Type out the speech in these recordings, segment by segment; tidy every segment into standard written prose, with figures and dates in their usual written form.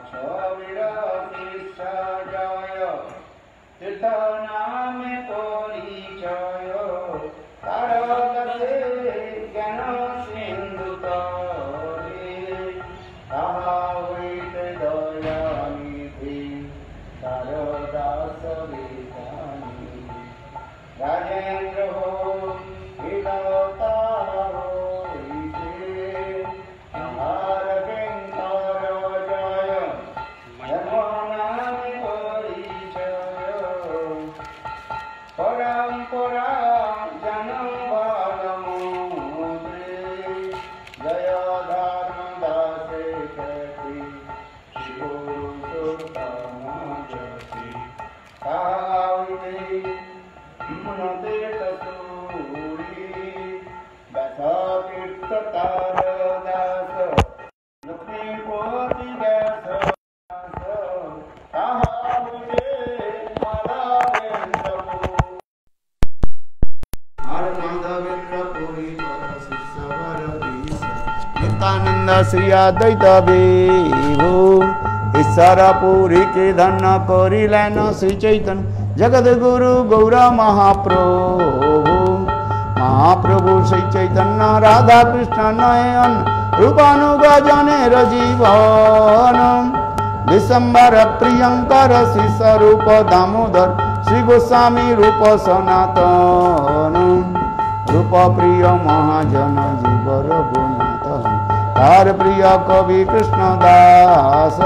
ছবির শিষ্য জয় তীর্থ নামে পরিচয় তার কাছে জ্ঞান সিন্ধু তরে তাহা হইতে দয়া নিধি তার দাস বিধানী রাজেন্দ্র श्री अद्वैत विभु ईश्वर पुरी के धन करिलेन श्री चैतन्य जगत गुरु गौर महाप्रभु श्री चैतन्य राधा कृष्ण नयन रूपानुगजने जीवन विशंबर प्रियंकर श्री स्वरूप दामोदर श्री गोस्वामी रूप सनातन रूप प्रिय महाजन जीवर गुणनाथ तार प्रिय कवि कृष्णदास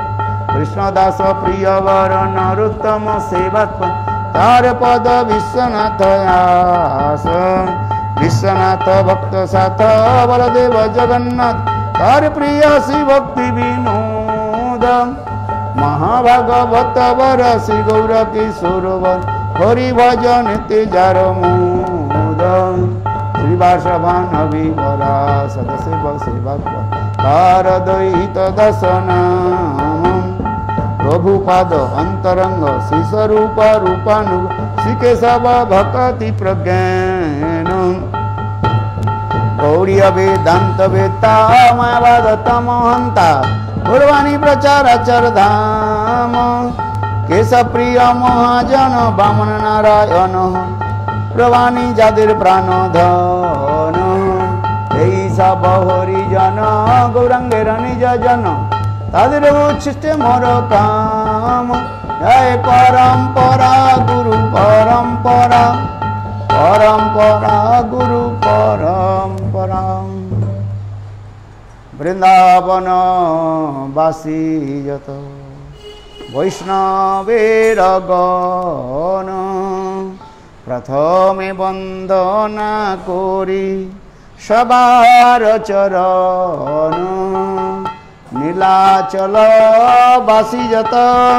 प्रिय वर नरोत्तम सेवात्म तार पद विश्वनाथ आस विश्वनाथ भक्त साथ बलदेव जगन्नाथ तार प्रिय श्री भक्ति विनोद महाभागवत वर श्री गौर किशोर वर हरि भजन तेजार मोद श्रीवासभान विवरा सदसेव सेवक तार दैत दशनाम प्रभुपाद अंतरंग श्री स्वरूप रूपानु श्री केशव भक्ति प्रज्ञान गौड़ीय वेदांत वेत्ता मायावाद तमहंता पूर्वाणी प्रचाराचर धाम केशव प्रिय महाजन वामन नारायण प्रवाणी जातिर प्राणधन এই সব হরিজন গৌরাঙ্গের নিজ জন তাদের উচ্ছিষ্টে মর কাম জয় পরম্পরা গুরু পরম্পরা পরম্পরা গুরু পরম্পরা বৃন্দাবন বাসী যত বৈষ্ণবের গণ प्रथमे वंदना करी सबार चरण नीलाचल बासी जत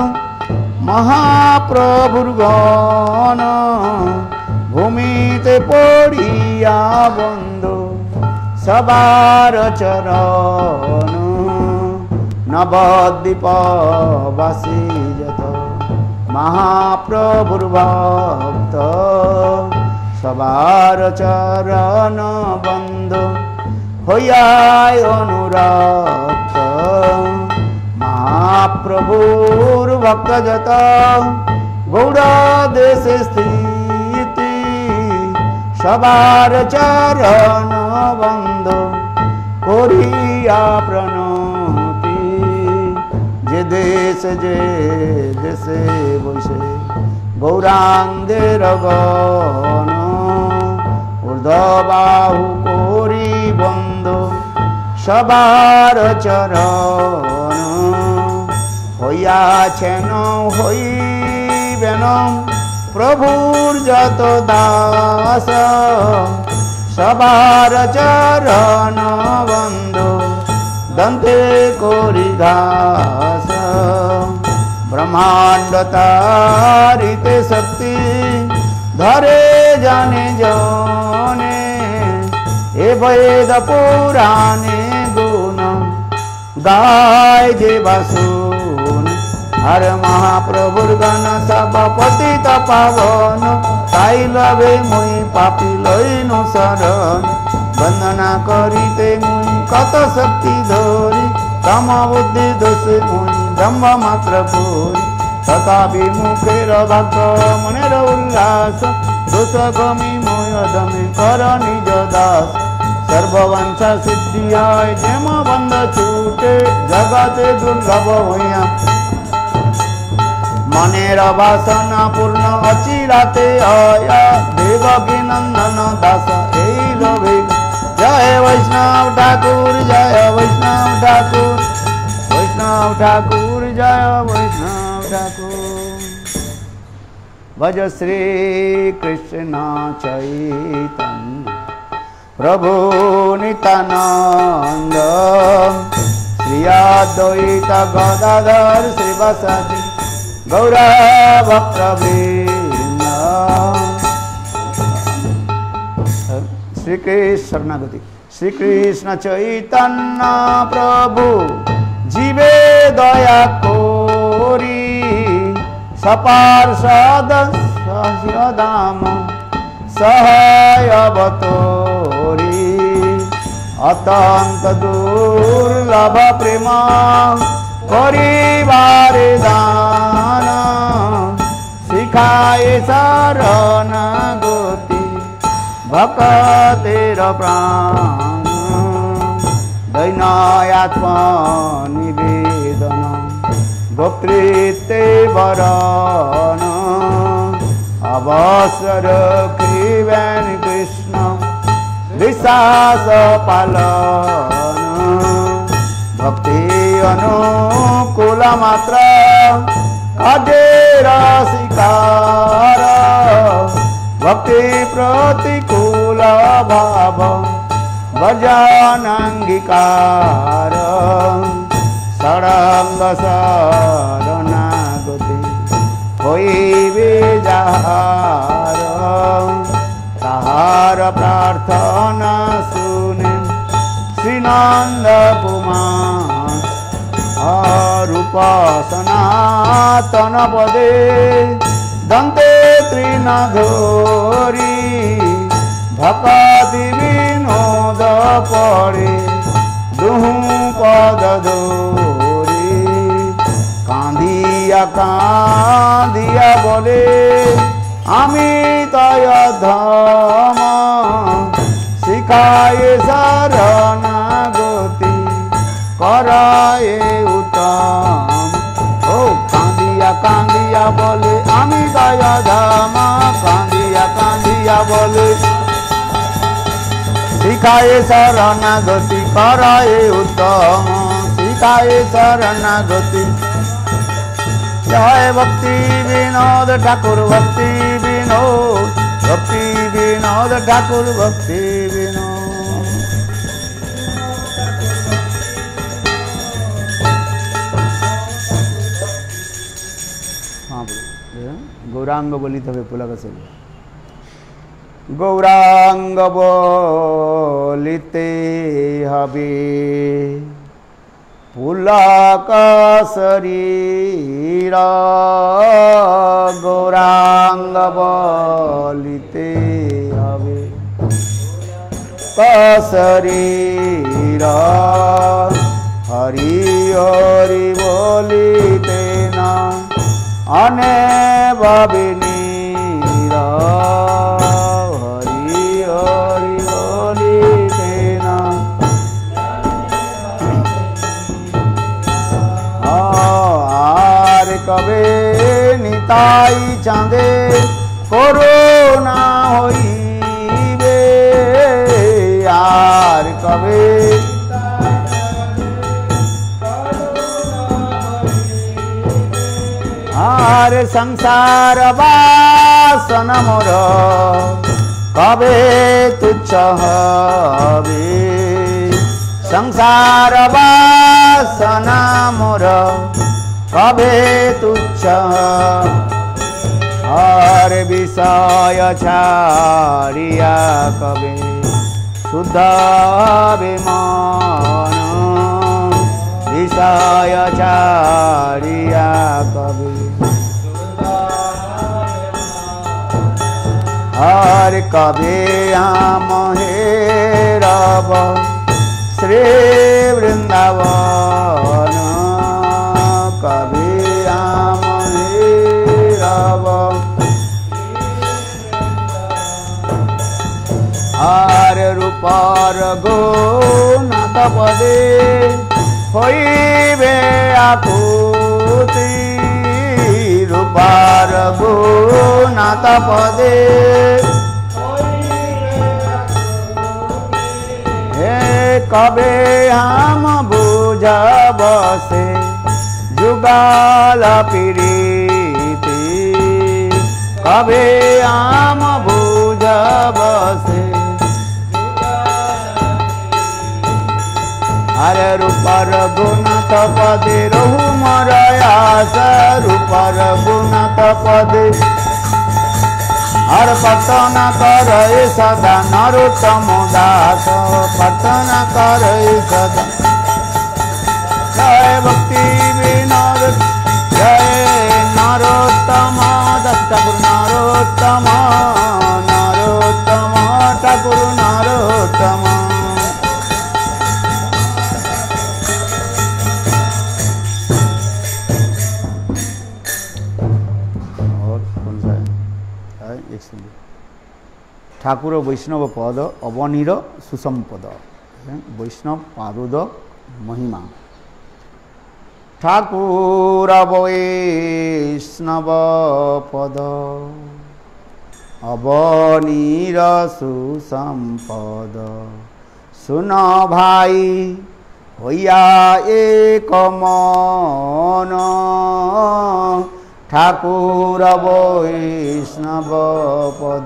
महाप्रभुर्गण भूमिते पड़िया बंधु सबार चरण नवद्वीप बासी जत महाप्रभुर्भक्त सबार चरण बंधु होयाय अनुरक्त महाप्रभुर्भक्त जत गौड़ देश स्थिति सबार चरण बंधु करिया प्रणति जे देश बसे गौरांगेर गण ऊर्ध्वबाहु कोरी बंधु सबार चरण हइयाछेन हइबेन प्रभुर जत दास सबार चरण बंधु दंते कोरी घास ब्रह्मांड तारिते शक्ति धरे जाने जाने ए वेद पुराणे गुण गाय जे बासुन हर महाप्रभुर गण सब पतित पावन ताई लवे मुई पापी लइनु शरण वंदना करिते मुई कत शक्ति धरी तम बुद्धि दोषे मुई जन्म मात्र पूरी तथापि मुखेर भक्त मनेर उल्लास दोष कमी मोयदमे कर निज दास सर्ववंश सिद्धि आय जेम बंद छूटे जगते दुर्लभ होया मनेर वासना पूर्ण अचिराते आया देवकी नंदन दास एई लोभे जय वैष्णव ठाकुर जय वैष्णव ठाकुर वैष्णव ठाकुर जय वैष्णव ठाकुर भज श्री कृष्ण चैतन्य प्रभु नित्यानंद श्री अद्वैत गदाधर श्रीवासादि गौरा भक्तवृंद श्री कृष्ण शरणागति श्री कृष्ण चैतन्य प्रभु जीवे दया कोरी सपार्षद दाम सहाय बतोरी अत्यंत दुर्लभ प्रेम करिबारे दान शिखाए शरण गति भक्तेर प्राण दैन्यात्मा निवेदन भक्तृते वरण अवसर कृवेन कृष्ण विश्वास पालन भक्ति अनुकूल मात्र अजेर शिकार भक्ति प्रतिकूल भाव भजनांगीकार षडंग शरणागति होइबे जाहार ताहार प्रार्थना सुने श्रीनंद कुमार रूप सनातन पदे दंते त्रिनाधोरी भक्ति विनोद पड़े दुहु पद धोरी कांदिया कांदिया बोले आमी तय धम शिखाए शरणागति कराए उत्तम ओ कांदिया बोले आमी तय धम कांदिया बोले शिखाए शरणागति कराए उत्तम शिखाए शरणागति जय भक्ति विनोद ठाकुर भक्ति विनोद ठाकुर भक्ति विनोद हाँ गौरांग बोली तबे पुलक से गौरांग बोलिते हबे पुलक शरीर गौरांग बोलिते हबे शरीर हरि हरि बोलिते न अने भाविनीर हरि हरि बोलिते न आर कबे निताई चांदे कोरोना होइबे आर कबे आर संसार वासन मोर कबे तुच्छ हबे संसार वासना मोर कबे तुच्छ हर विषय छाड़िया कबे शुद्ध विमान विषय छाड़िया कबे हर कबे आम हेरब श्री वृंदावन পদে হইবে আকুতি রূপার গুণাত পদে হে কবে হাম বুঝব সে যুগল প্রীতি কবে হাম বুঝব সে अरे रूपर गुणत पदे रहु मरयास रूपर गुणत पदे हर पतन कर सदा नरोत्तम दास पतन कर सदा जय भक्ति विनोद जय नरोत्तम दास ठाकुर नरोत्तम नरोत्तम ठाकुर नरोत्तम ठाकुर वैष्णव पद अवनीर सुसंपद वैष्णव पादोद महिमा ठाकुर वैष्णव पद अवनीर सुसंपद सुन भाई होया एक मन ठाकुर वैष्णव पद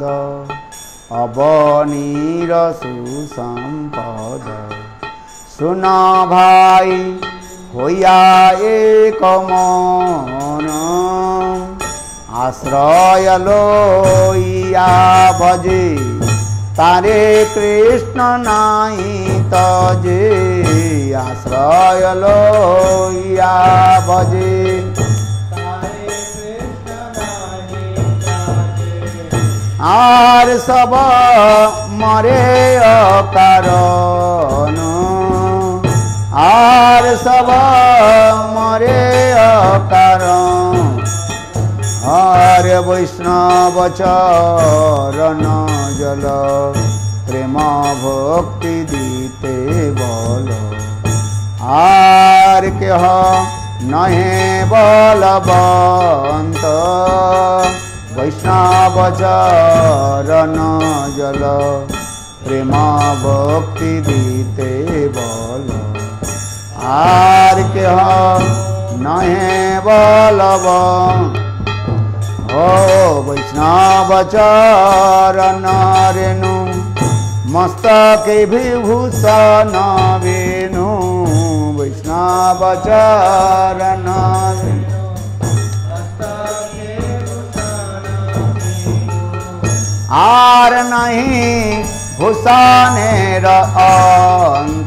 अवनीर सुसंपद सुन भाई होया एक मन आश्रय लोइया भजे तारे कृष्ण नाई तजे आश्रय लोइया भजे आर सब मरे अकारण आर सब मरे अकारण हर वैष्णव चरण जल प्रेम भक्ति दीते बल आर के नहे बलवंत वैष्णव चरण जल प्रेम भक्ति दीते बल आर के नहे बलव ओ वैष्णव चरण रेणु मस्तक विभूषण वेणु वैष्णव चरण आर नहीं भूषानेर अंत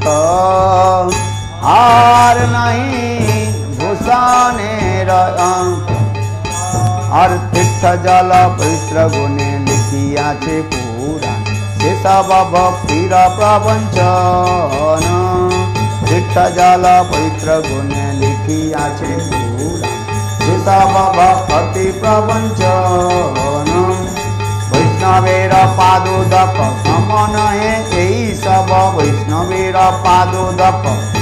आर नहीं भूषानेर अंत और तीर्थ जल पवित्र गुणे लिखिया छे पुराण से सब भक्तिर प्रवंचन तीर्थ जल पवित्र गुणे लिखिया छे पुराण से सब भक्ति प्रवंचन वैष्णवेर पादोदक समन है यही सब वैष्णवेर पादोदक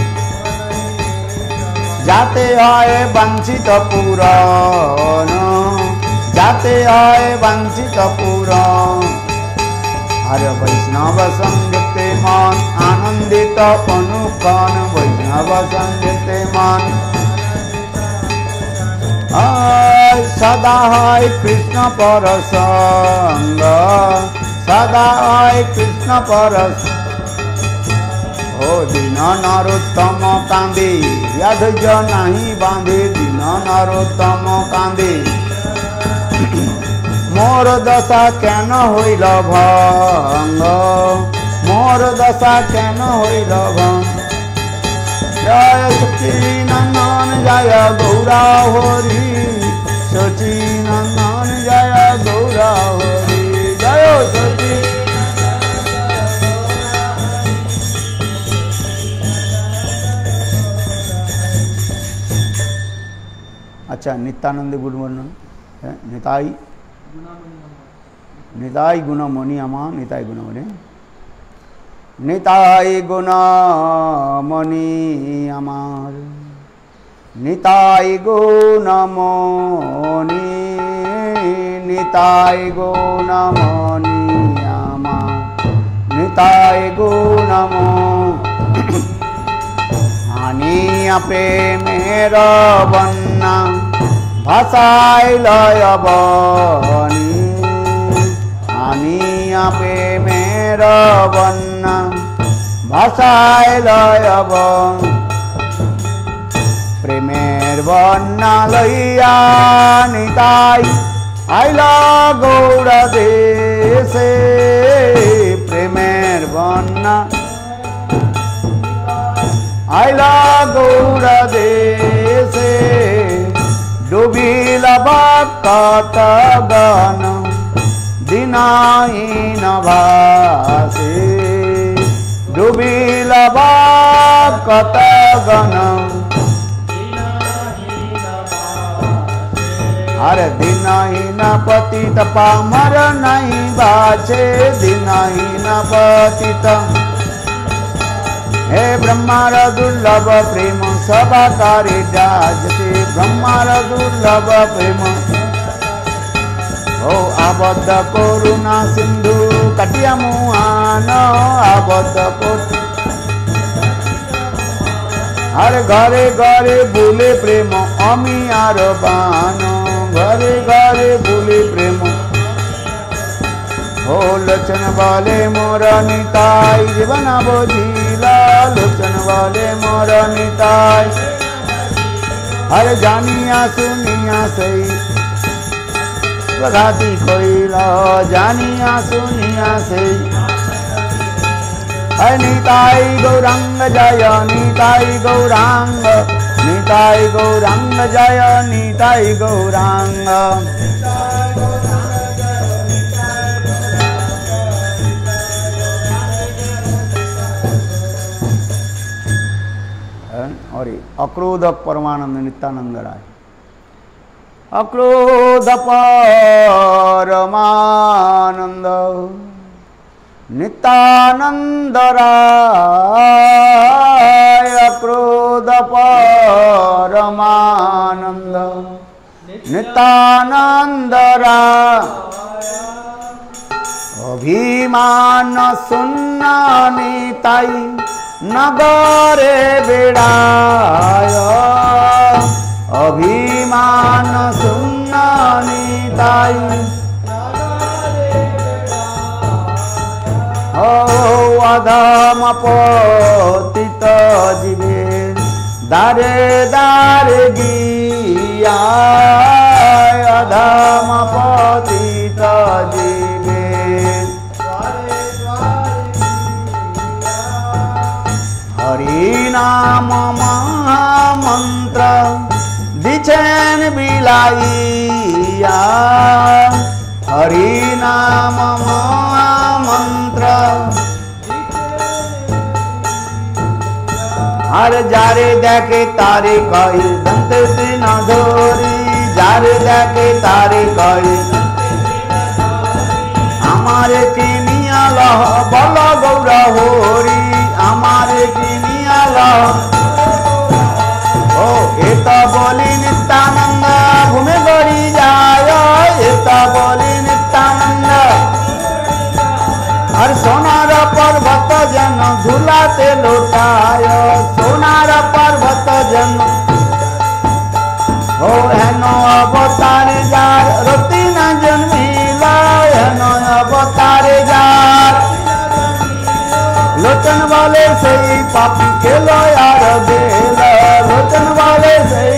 जाते है वंचित पुराण जाते है वंचित पुराण हर वैष्णव संगते मन आनंदित अनुकन वैष्णव संगते मन सदा है कृष्ण पर संग सदा है कृष्ण पर ओ दीन नरोत्तम कांदे यधज नहीं बांधे दीन नरोत्तम कांदे मोर दशा केन होइल भंग मोर दशा केन होइल भंग जय सच्चिदानंद जय गौरा हरि सच्चिदानंद जय गौरा हरि जय सच्चिदानंद अच्छा नित्यानंद गुण वर्णन है निताई निताई गुणमणि अमा निताई गुणमणि নিতাই গুণমণি আমার, নিতাই গুণমণি, নিতাই গুণমণি আমার, নিতাই গুণমণি। আনিয়া প্রেমের বন্যা ভাষায় লয় বনি, আনিয়া প্রেমের বন্যা ভাষায় লয় বনি। প্রেমের বন্যা লইয়া নিতাই আইল গৌর দেশে, প্রেমের বন্যা আইল গৌর দেশে। ডুবিল কত গণ দিনাহীন ভাসে, ডুবিল কত গণ अरे दिनहीन पतित पामर नहीं बाचे, दिनहीन पतित। हे ब्रह्मार दुर्लभ प्रेम सभाकारी राजते, ब्रह्मार दुर्लभ प्रेम। ओ आबद्ध करुणा सिंधु कटिया मुहान, आबद्ध करुणा। अरे घरे घरे बोले प्रेम अमियार बान, घरे घरे बोले प्रेम। ओ लोचन वाले मोर निताई जीवन बोझिला, लोचन वाले मोर निताई। अरे जानिया सुनिया सही प्रघाती कोइला, जानिया सुनिया सही। निताई गौरांग जय, निताई गौरांग, निताई गौरांग जय, निताई गौरांग। और अक्रोध परमानंद नित्यानंद राय, अक्रोध परमानंद नित्यानंद राय, अक्रोध परमानंद नित्यानंद राय। अभिमान सुन्ना निताई नगरे बेड़ाय, अभिमान सुन्ना निताई। ओ अधम पतित जीवे दारे दारे गिया, अधम पतित जीवे हरि नाम महामंत्र दिछेन बिलाइया, हरि नाम महामंत्र। हर जारे देखे तारे कई दंत न धोरी, जारे देखे तारे कई हमारे किनिया लह बल गौर होरी, हमारे किनिया लह। ओ एत बोली नित्यानंद घूमे गड़ी जाय, एत बोली नित्यानंद। हर सोनार पर्वत जन धुलाते लोटाय, सोनार पर्वत जन। ओ हेनो अवतार जार रति न जन्मिला, हेनो अवतार जार। लोचन वाले सही पापी खेलो यार बेला, लोचन वाले सही।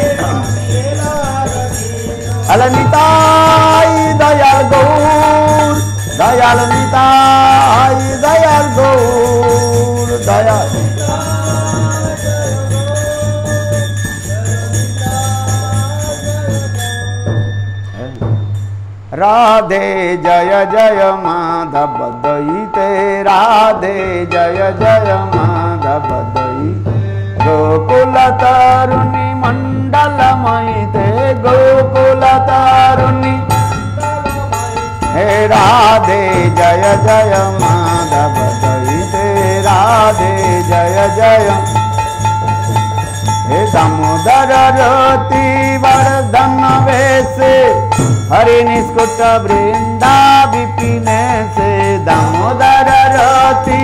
अल निताई दयाल गौर, दयाल निताई दयाल गौर, दयाल। राधे जय जय माधव दयिते, राधे जय जय माधव दयिते। गोकुल तरुणी मंडल मयिते, गोकुल तरुणी। हे राधे जय जय माधव दयिते, जय हे दामोदर रति वर्धन वेशे हरि निष्कुट वृंदा विपिने से दामोदर रति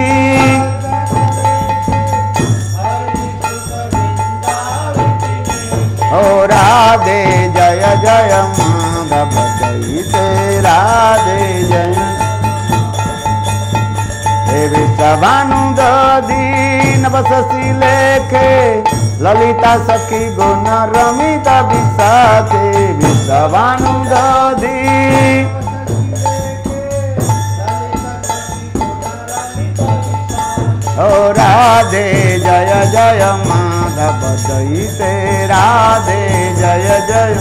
ओ राधे जय जय माधव जयते राधे जय हे विश्वानुदीन बससी लेखे ललिता सखी गुण रमिता विशाखे विश्वानुदीन ओ राधे जय जय माधव जयते राधे जय जय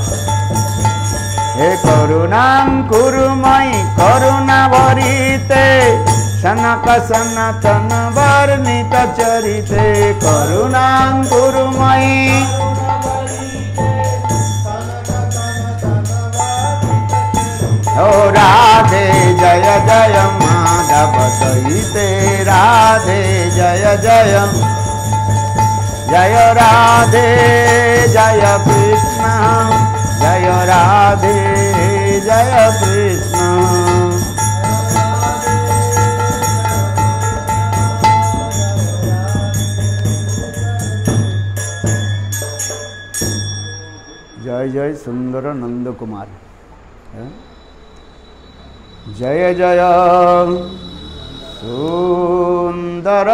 हे करुणाकुरुमयि करुणा भरिते सनक सनातन वर्णित चरिते करुणाकुरुमयि ओ राधे जय जय माधव जयते राधे जय जय जय राधे जय कृष्ण जय राधे जय कृष्ण जय जय सुंदर नंद कुमार जय जय सुंदर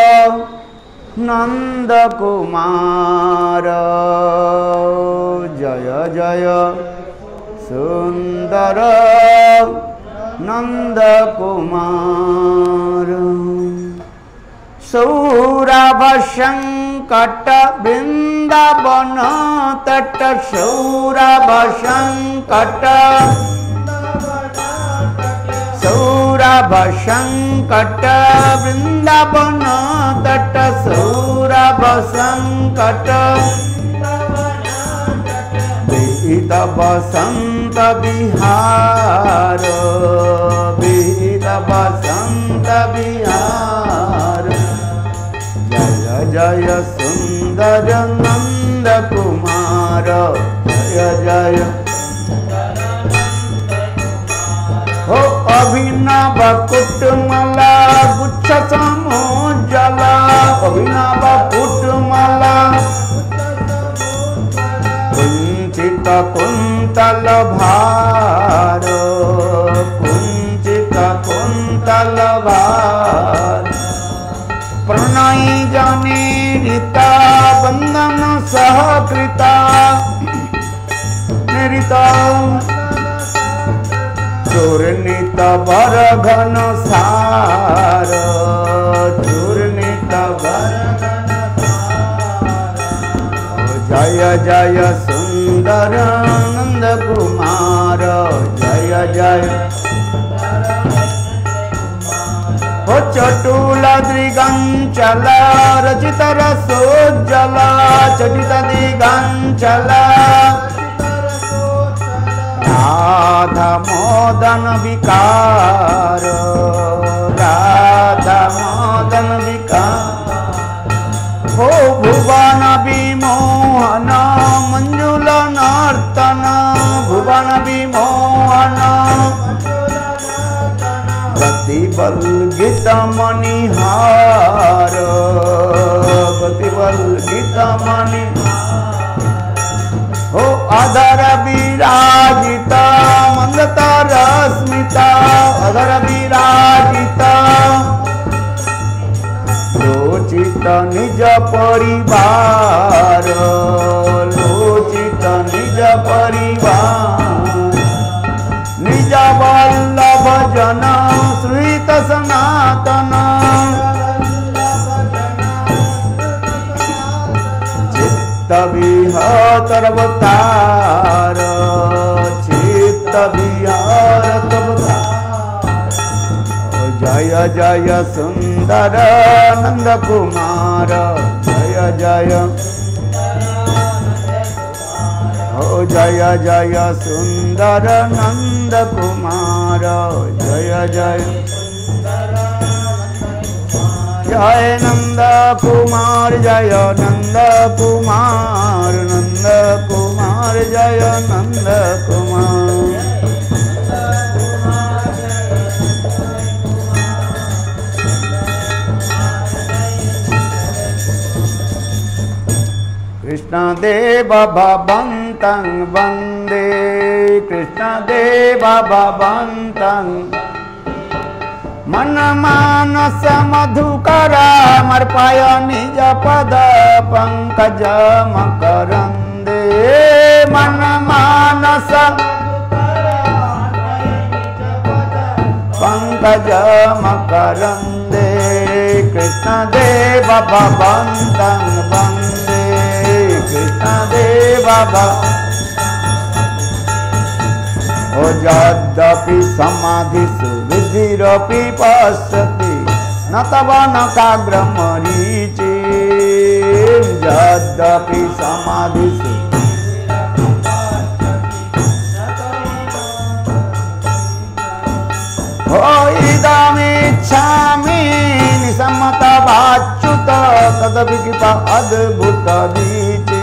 नंद कुमार जय जय सुंदर नंद कुमार सौरभ संकट वृंदावन तट सौरभ संकट सौरभ संकट वृंदावन तट सौरभ संकट विहित बसंत विहार विहित बसंत विहार जय जय सुंदर नंद कुमार जय जय हो अभिनव कुटुमला गुच्छ समोज्जला अभिनव कुटुमला कुंचित कुंतल भार कुंचित कुंतल भार प्रणयी जनिता बंधन सहकृता निरिता चूर्णित वर घन सार चूर्णित वर जय जय सुंदर नंद कुमार जय जय हो चटुल दिगंचल रचित रसोज्जल चटित दिगंचल राधा मोदन विकार राधा मोदन विकार हो भुवन विमोहन मंजुल नर्तन भुवन विमोहन गतिवल्गित मणिहार गतिवल्गित मणिहार हो अधर विराजिता मंगतर स्मिता अधर विराजिता लोचित निज परिवार लोचित निज परिवार निज वल्लभ जन श्रुत सनातन चित्त विहत अवतार चित्त विहत अवतार जय जय सुंदर नंद कुमार जय जय हो जय जय सुंदर नंद कुमार जय जय जय नंद कुमार जय नंद कुमार नंद कुमार जय नंद कुमार। कृष्ण देव भवन्तं वन्दे कृष्ण देव भवन्तं मन मानस मधुकर मर्पय निज पद पंकज मकरंदे मन मानस पंकज मकरंदे कृष्ण देव भवन्तं वन्दे कृष्ण देव ओ यद्यपि समाधिषु विधिरपि पश्यति न तव नकाग्रमरीचि यद्यपि समाधिषु हो इदमिच्छामि निसम्मतवाच्युत तदपि कृपा अद्भुत वीचि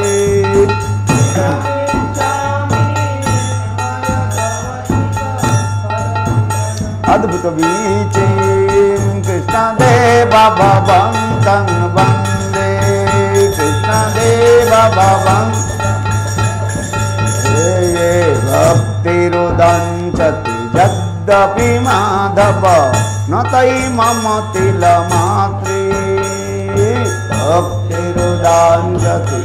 अद्भुत वीचे कृष्ण देव भवन्तं वन्दे कृष्ण देव ये भक्तिरुदञ्चति यद्यपि माधव न तयि मम तिलमात्रे भक्तिरुदञ्चति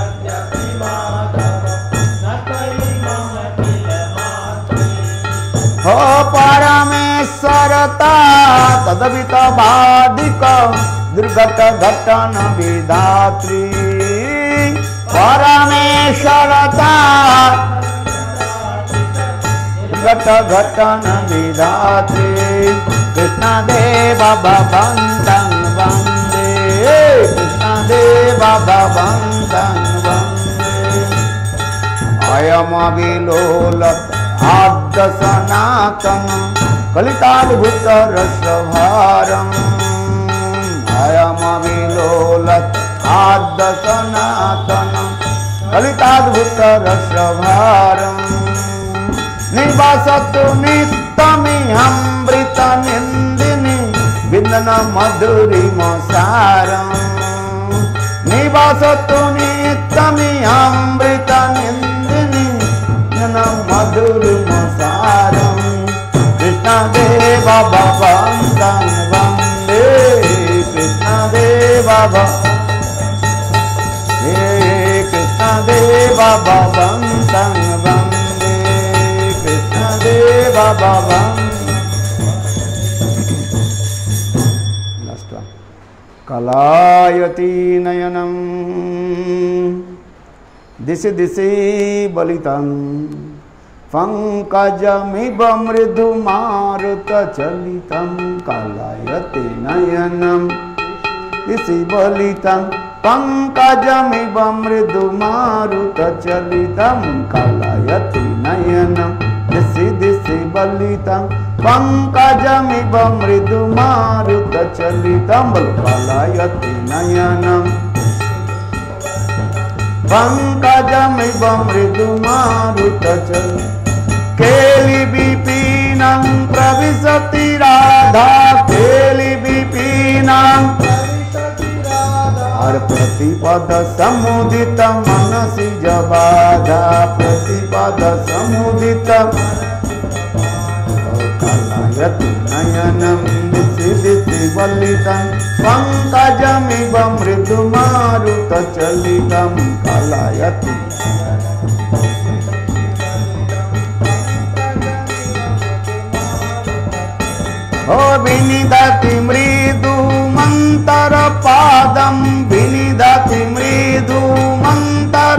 हो परमेश्वरता तदवितवादिक दुर्गत घटन विधात्री परमेश्वरता दुर्गत घटन विधात्री कृष्ण देव भवन्तं वन्दे कृष्ण देव भवन्तं वन्दे अयमविलोलत आद्य सनातन कलिताद्भुत रसभारम् अयमविलोलत् आद्य सनातन कलिताद्भुत रसभारम् निवासतु नित्यमिहामृत निन्दिनी विन्दन मधुरिमसारम् निवासतु नित्यमिहामृत निन्दिनी मधुरमसारम् कृष्ण देव भवन्तं वन्दे कृष्ण देव कृष्ण देव भवन्तं वन्दे कृष्ण देव कलायति नयनम् दिशि दिशि बलितं पंकजमिव मृदुमारुतचलितं कलायति नयनं दिशि बलितं पंकजमिव मृदुमारुतचलितं कलायति नयनं दिशि दिशि बलितं पंकजमिव मृदुमारुतचलितं कलायति नयनं पंकजमिव मृदुमारुतचलितं केलि विपिनं प्रविशति राधा केलि विपिनं हर प्रतिपद समुदित मनसि जबाधा प्रतिपद समुदित कलायति नयनं दिशि दिशि बलितं पंकजमिव मृदुमारुतचलितं कलायति ओ विनिदति मृदु मंतर पादं विनिदति मृदु मंतर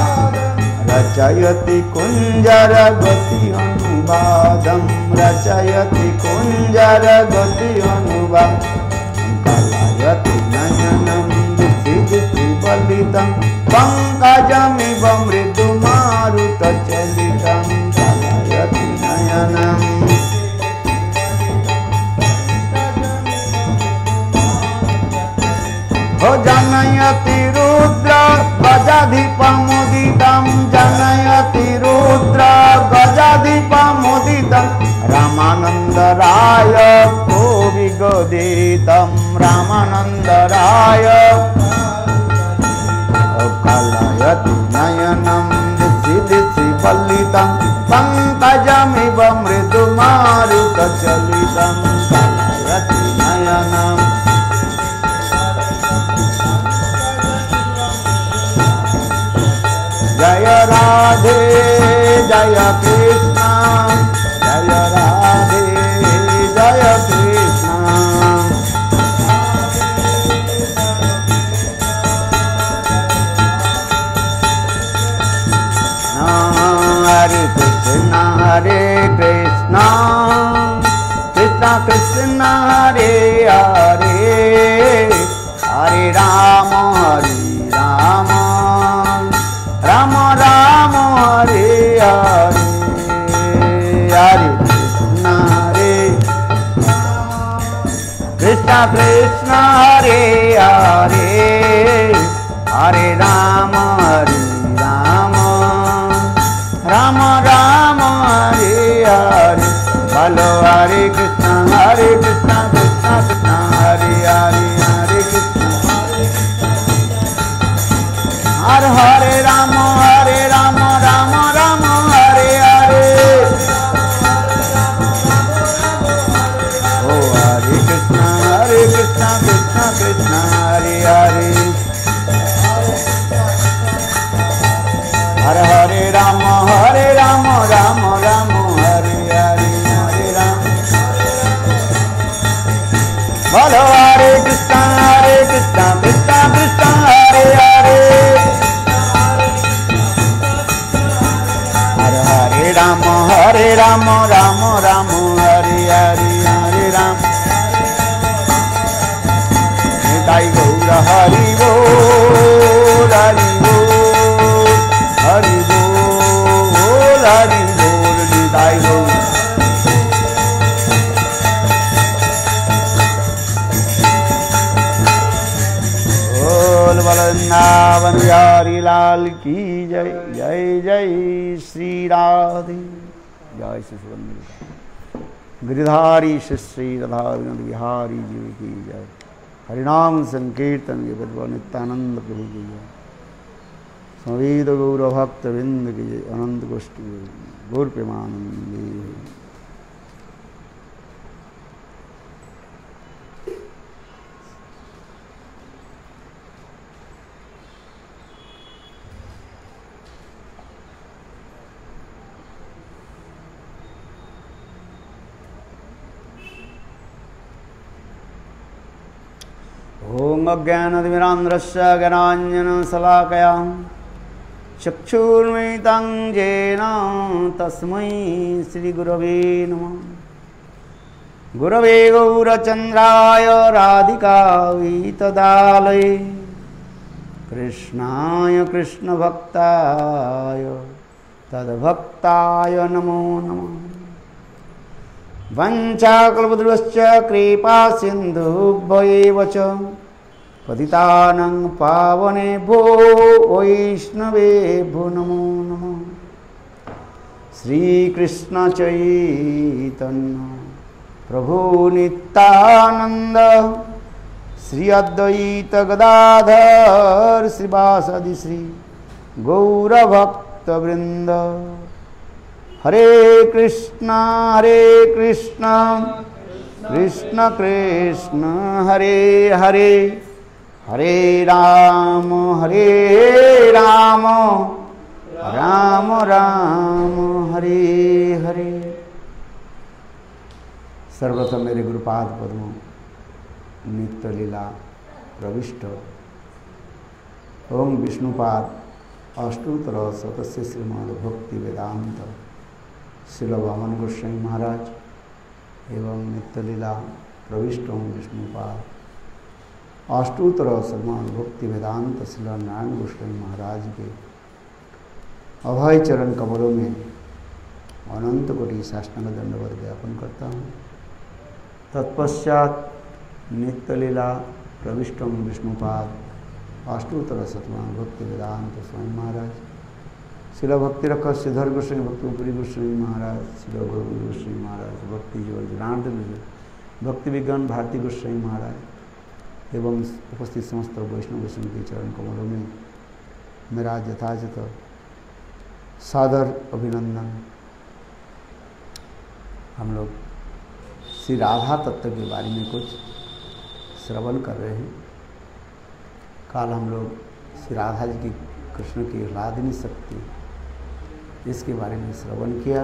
रचयति कुंजर गति अनुवादं रचयति कुंजर गति अनुवादं कलायति नयनं दिशि दिशि बलितं पंकजमिव मृदुमारुतचलितं कलायति नयनं जनयति रुद्र गजाधिपमुदितं जनयति रुद्र गजाधिपमुदितं रामानन्दराय विगदितं रामानन्दराय कलयति नयनं दिशि दिशि वल्लितं पङ्कजमिव मृदुमारुतचलितं कलयति नयनम् जय राधे जय कृष्ण जय राधे जय कृष्ण हरे कृष्ण कृष्ण कृष्ण हरे हरे हरे राम राम राम हरे हरे हरे कृष्ण कृष्ण हरे हरे हरे राम राम राम हरे हरे बोलो हरे कृष्ण कृष्ण कृष्ण हरे हरे हरे कृष्ण हरे हरे राम राम राम हरे हरे ओ हरे कृष्ण कृष्ण कृष्ण हरे हरे हरे हरे राम राम राम हरे हरे हरे राम बोलो हरे कृष्ण कृष्ण कृष्ण हरे हरे हरे राम राम राम हरे हरे हरे राम निताई गौर हरि बोल हरि बोल हरि बोल हरि बोल निताई गौर बोल वृंदावन बिहारी लाल की जय जय जय श्री राधे जय श्री गिरिधारी श्री राधा बिहारी जी की जय हरिनाम संकीर्तन के बदवा नित्यानंद प्रभु की जय संवेद गौर भक्त वृंद की जय अनंत गोष्ठी गौर प्रेमानंदी ओम अज्ञानतिमिरान्ध्रस्य ज्ञानाञ्जनशलाकया चक्षुर्मिलितं येन तस्मै श्रीगुरवे नमः गुरवे गौरचन्द्राय राधिकायै तदालये कृष्णाय कृष्णभक्ताय तद्भक्ताय नमो नमः वंचाकल्पतरुश्च कृपा सिन्धुभ्यैव च पतितानां पावनेभ्यो वैष्णवेभ्यो नमो नमः श्रीकृष्ण चैतन्य प्रभु नित्यानंद श्री अद्वैत गदाधर श्रीवासदि श्री गौरभक्तवृंद हरे कृष्ण कृष्ण कृष्ण हरे हरे हरे राम राम राम हरे हरे। सर्वप्रथम मेरे गुरुपाद पद्मों नित्य लीला प्रविष्ट ओम विष्णुपाद अष्टोत्तर शतस्य श्रीमद् भक्ति वेदांत श्रील वामन गोस्वामी महाराज एवं नित्य लीला प्रविष्ट ओम विष्णुपाद अष्टोत्तर श्रीमद् भक्ति वेदांत श्रील नारायण गोस्वामी महाराज के अभय चरण कमलों में अनंत कोटि साष्टांग दंडवत ज्ञापन करता हूँ। तत्पश्चात नित्य लीला प्रविष्टम विष्णुपाद अष्टोत्तर शतमान भक्ति वेदांत स्वामी महाराज, शिल भक्ति रख श्रीधर गोस्वामी भक्तपुरी गोस्वामी महाराज, शिल गौरी गोस्वामी महाराज, भक्ति जीवन जनार्दन भक्ति विज्ञान भारती गोस्वामी महाराज एवं उपस्थित समस्त वैष्णव गोस्वामी के चरण कमलों में मेरा यथायथ सादर अभिनंदन। हम लोग श्री राधा तत्व के बारे में कुछ श्रवण कर रहे हैं। कल हम लोग श्री राधा जी की, कृष्ण की राधिनी शक्ति, इसके बारे में श्रवण किया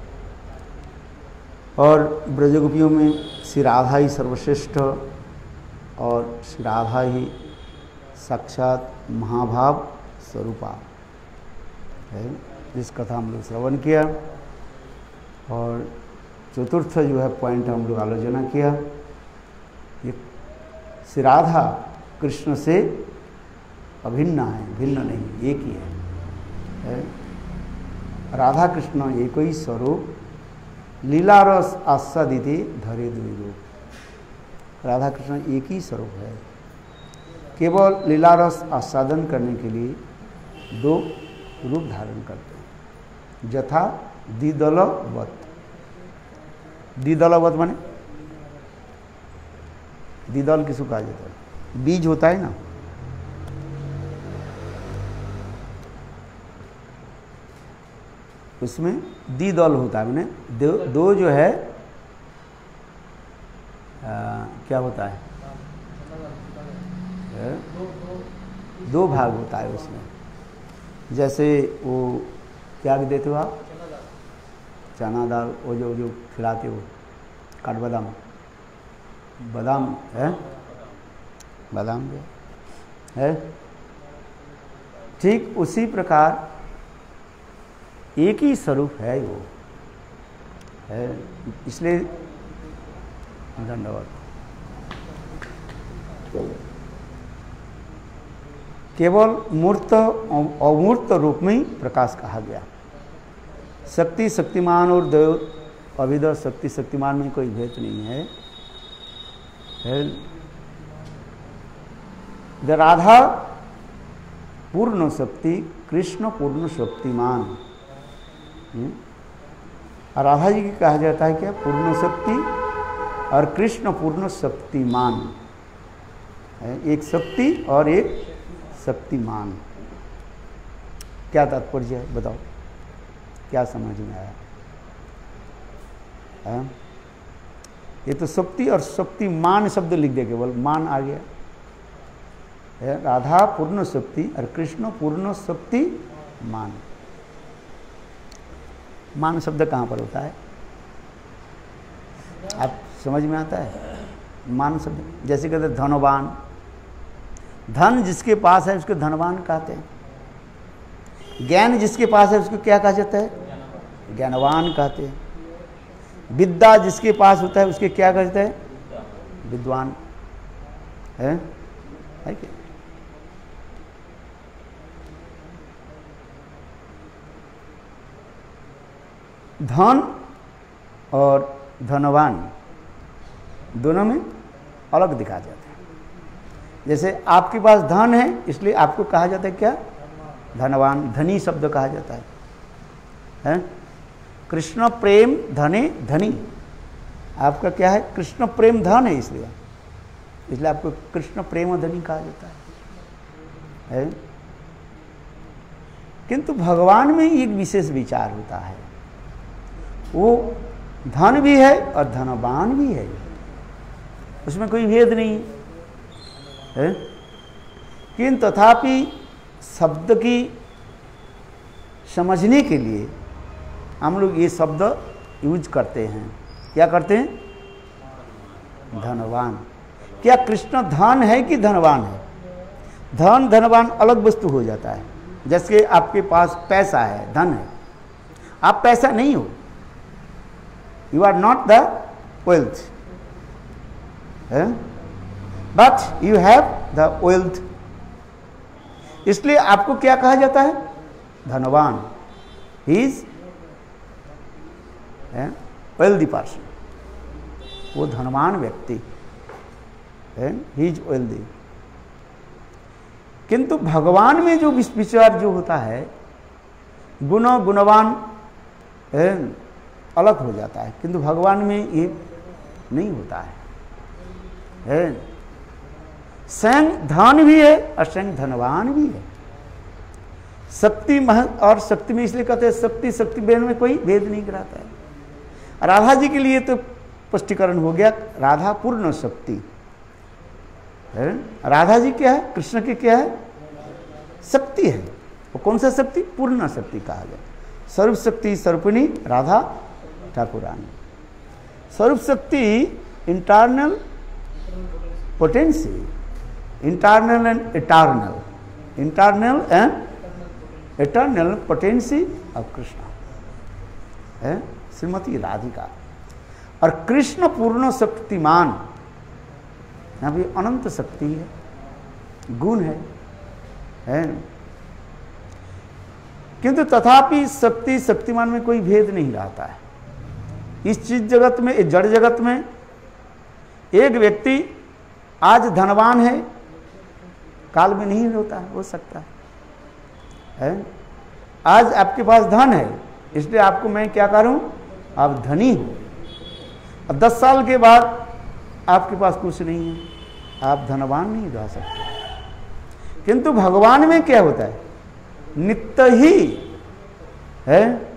और ब्रजगोपियों में श्री राधा ही सर्वश्रेष्ठ और श्री राधा ही साक्षात महाभाव स्वरूपा है, जिस कथा हम लोग श्रवण किया। और चतुर्थ जो है पॉइंट हम लोग आलोचना किया, ये श्री राधा कृष्ण से अभिन्न है, भिन्न नहीं, एक ही है। राधा कृष्ण एक ही स्वरूप, लीला रस आस्वादिते धरे दुई रूप। राधा कृष्ण एक ही स्वरूप है, केवल लीला रस आस्वादन करने के लिए दो रूप धारण करते हैं। यथा द्विदलवत, द्विदलवत माने द्विदल किसको कहा जाता है? बीज होता है ना, उसमें द्विदल होता है, मैंने दो जो है क्या होता है, दो भाग होता है उसमें। जैसे वो क्या देते हो आप, चना दाल, वो जो खिलाते हो, काठबादाम, बादाम है, बादाम है, ठीक उसी प्रकार एक ही स्वरूप है वो है। इसलिए धन्यवाद। केवल मूर्त अमूर्त रूप में ही प्रकाश कहा गया। शक्ति शक्तिमान और देव अभिद शक्ति शक्तिमान में कोई भेद नहीं है। राधा पूर्ण शक्ति, कृष्ण पूर्ण शक्तिमान। राधा जी की कहा जाता है क्या? पूर्ण शक्ति और कृष्ण पूर्ण शक्तिमान है, एक शक्ति और एक शक्तिमान। क्या तात्पर्य है बताओ, क्या समझ में आया? है? ये तो शक्ति और शक्तिमान शब्द लिख दे, केवल मान आ गया है। राधा पूर्ण शक्ति और कृष्ण पूर्ण शक्तिमान। मान शब्द कहाँ पर होता है, आप समझ में आता है? मान शब्द जैसे कहते हैं धनवान, धन जिसके पास है उसको धनवान कहते हैं। ज्ञान जिसके पास है उसको क्या कहा जाता है? ज्ञानवान कहते हैं। विद्या जिसके पास होता है उसके क्या कहते हैं? विद्वान है क्या? धन और धनवान दोनों में अलग दिखा जाता है। जैसे आपके पास धन है इसलिए आपको कहा जाता है क्या? धनवान, धनी शब्द कहा जाता है? कृष्ण प्रेम धने धनी। आपका क्या है? कृष्ण प्रेम धन है, इसलिए आपको कृष्ण प्रेम धनी कहा जाता है? किंतु भगवान में एक विशेष विचार होता है, वो धन भी है और धनवान भी है, उसमें कोई भेद नहीं है। किंतु तथापि शब्द की समझने के लिए हम लोग ये शब्द यूज करते हैं। क्या करते हैं? धनवान। क्या कृष्ण धन है कि धनवान है? धन धनवान अलग वस्तु हो जाता है। जैसे आपके पास पैसा है, धन है, आप पैसा नहीं हो, you are not the wealth, but you have the wealth, इसलिए आपको क्या कहा जाता है? धनवान। ही इज वेल्दी पर्सन, वो धनवान व्यक्ति है, ही इज वेल्दी। किंतु भगवान में जो विचार जो होता है, गुणवान अलग हो जाता है, किंतु भगवान में ये नहीं होता है। स्वयं धन भी है और स्वयं धनवान भी है। शक्ति और शक्ति में इसलिए कहते हैं शक्ति में कोई भेद नहीं कराता है। राधा जी के लिए तो स्पष्टीकरण हो गया, राधा पूर्ण शक्ति है। राधा जी क्या है, कृष्ण की क्या है, शक्ति है। वो कौन सा शक्ति, पूर्ण शक्ति कहा गया। स्वरूप शक्ति स्वरूपिणी राधा ठाकुरानी। स्वरूप शक्ति internal potency, internal and eternal, internal and eternal potency of Krishna है श्रीमती राधिका। और कृष्ण पूर्ण शक्तिमान, यहाँ भी अनंत शक्ति है, गुण है। किंतु तथापि शक्ति शक्तिमान में कोई भेद नहीं रहता है। इस चीज जगत में, इस जड़ जगत में एक व्यक्ति आज धनवान है, काल में नहीं होता है, हो सकता है। आज आपके पास धन है, इसलिए आपको मैं क्या करूं, आप धनी हो। और 10 साल के बाद आपके पास कुछ नहीं है, आप धनवान नहीं रह सकते। किंतु भगवान में क्या होता है, नित्य ही है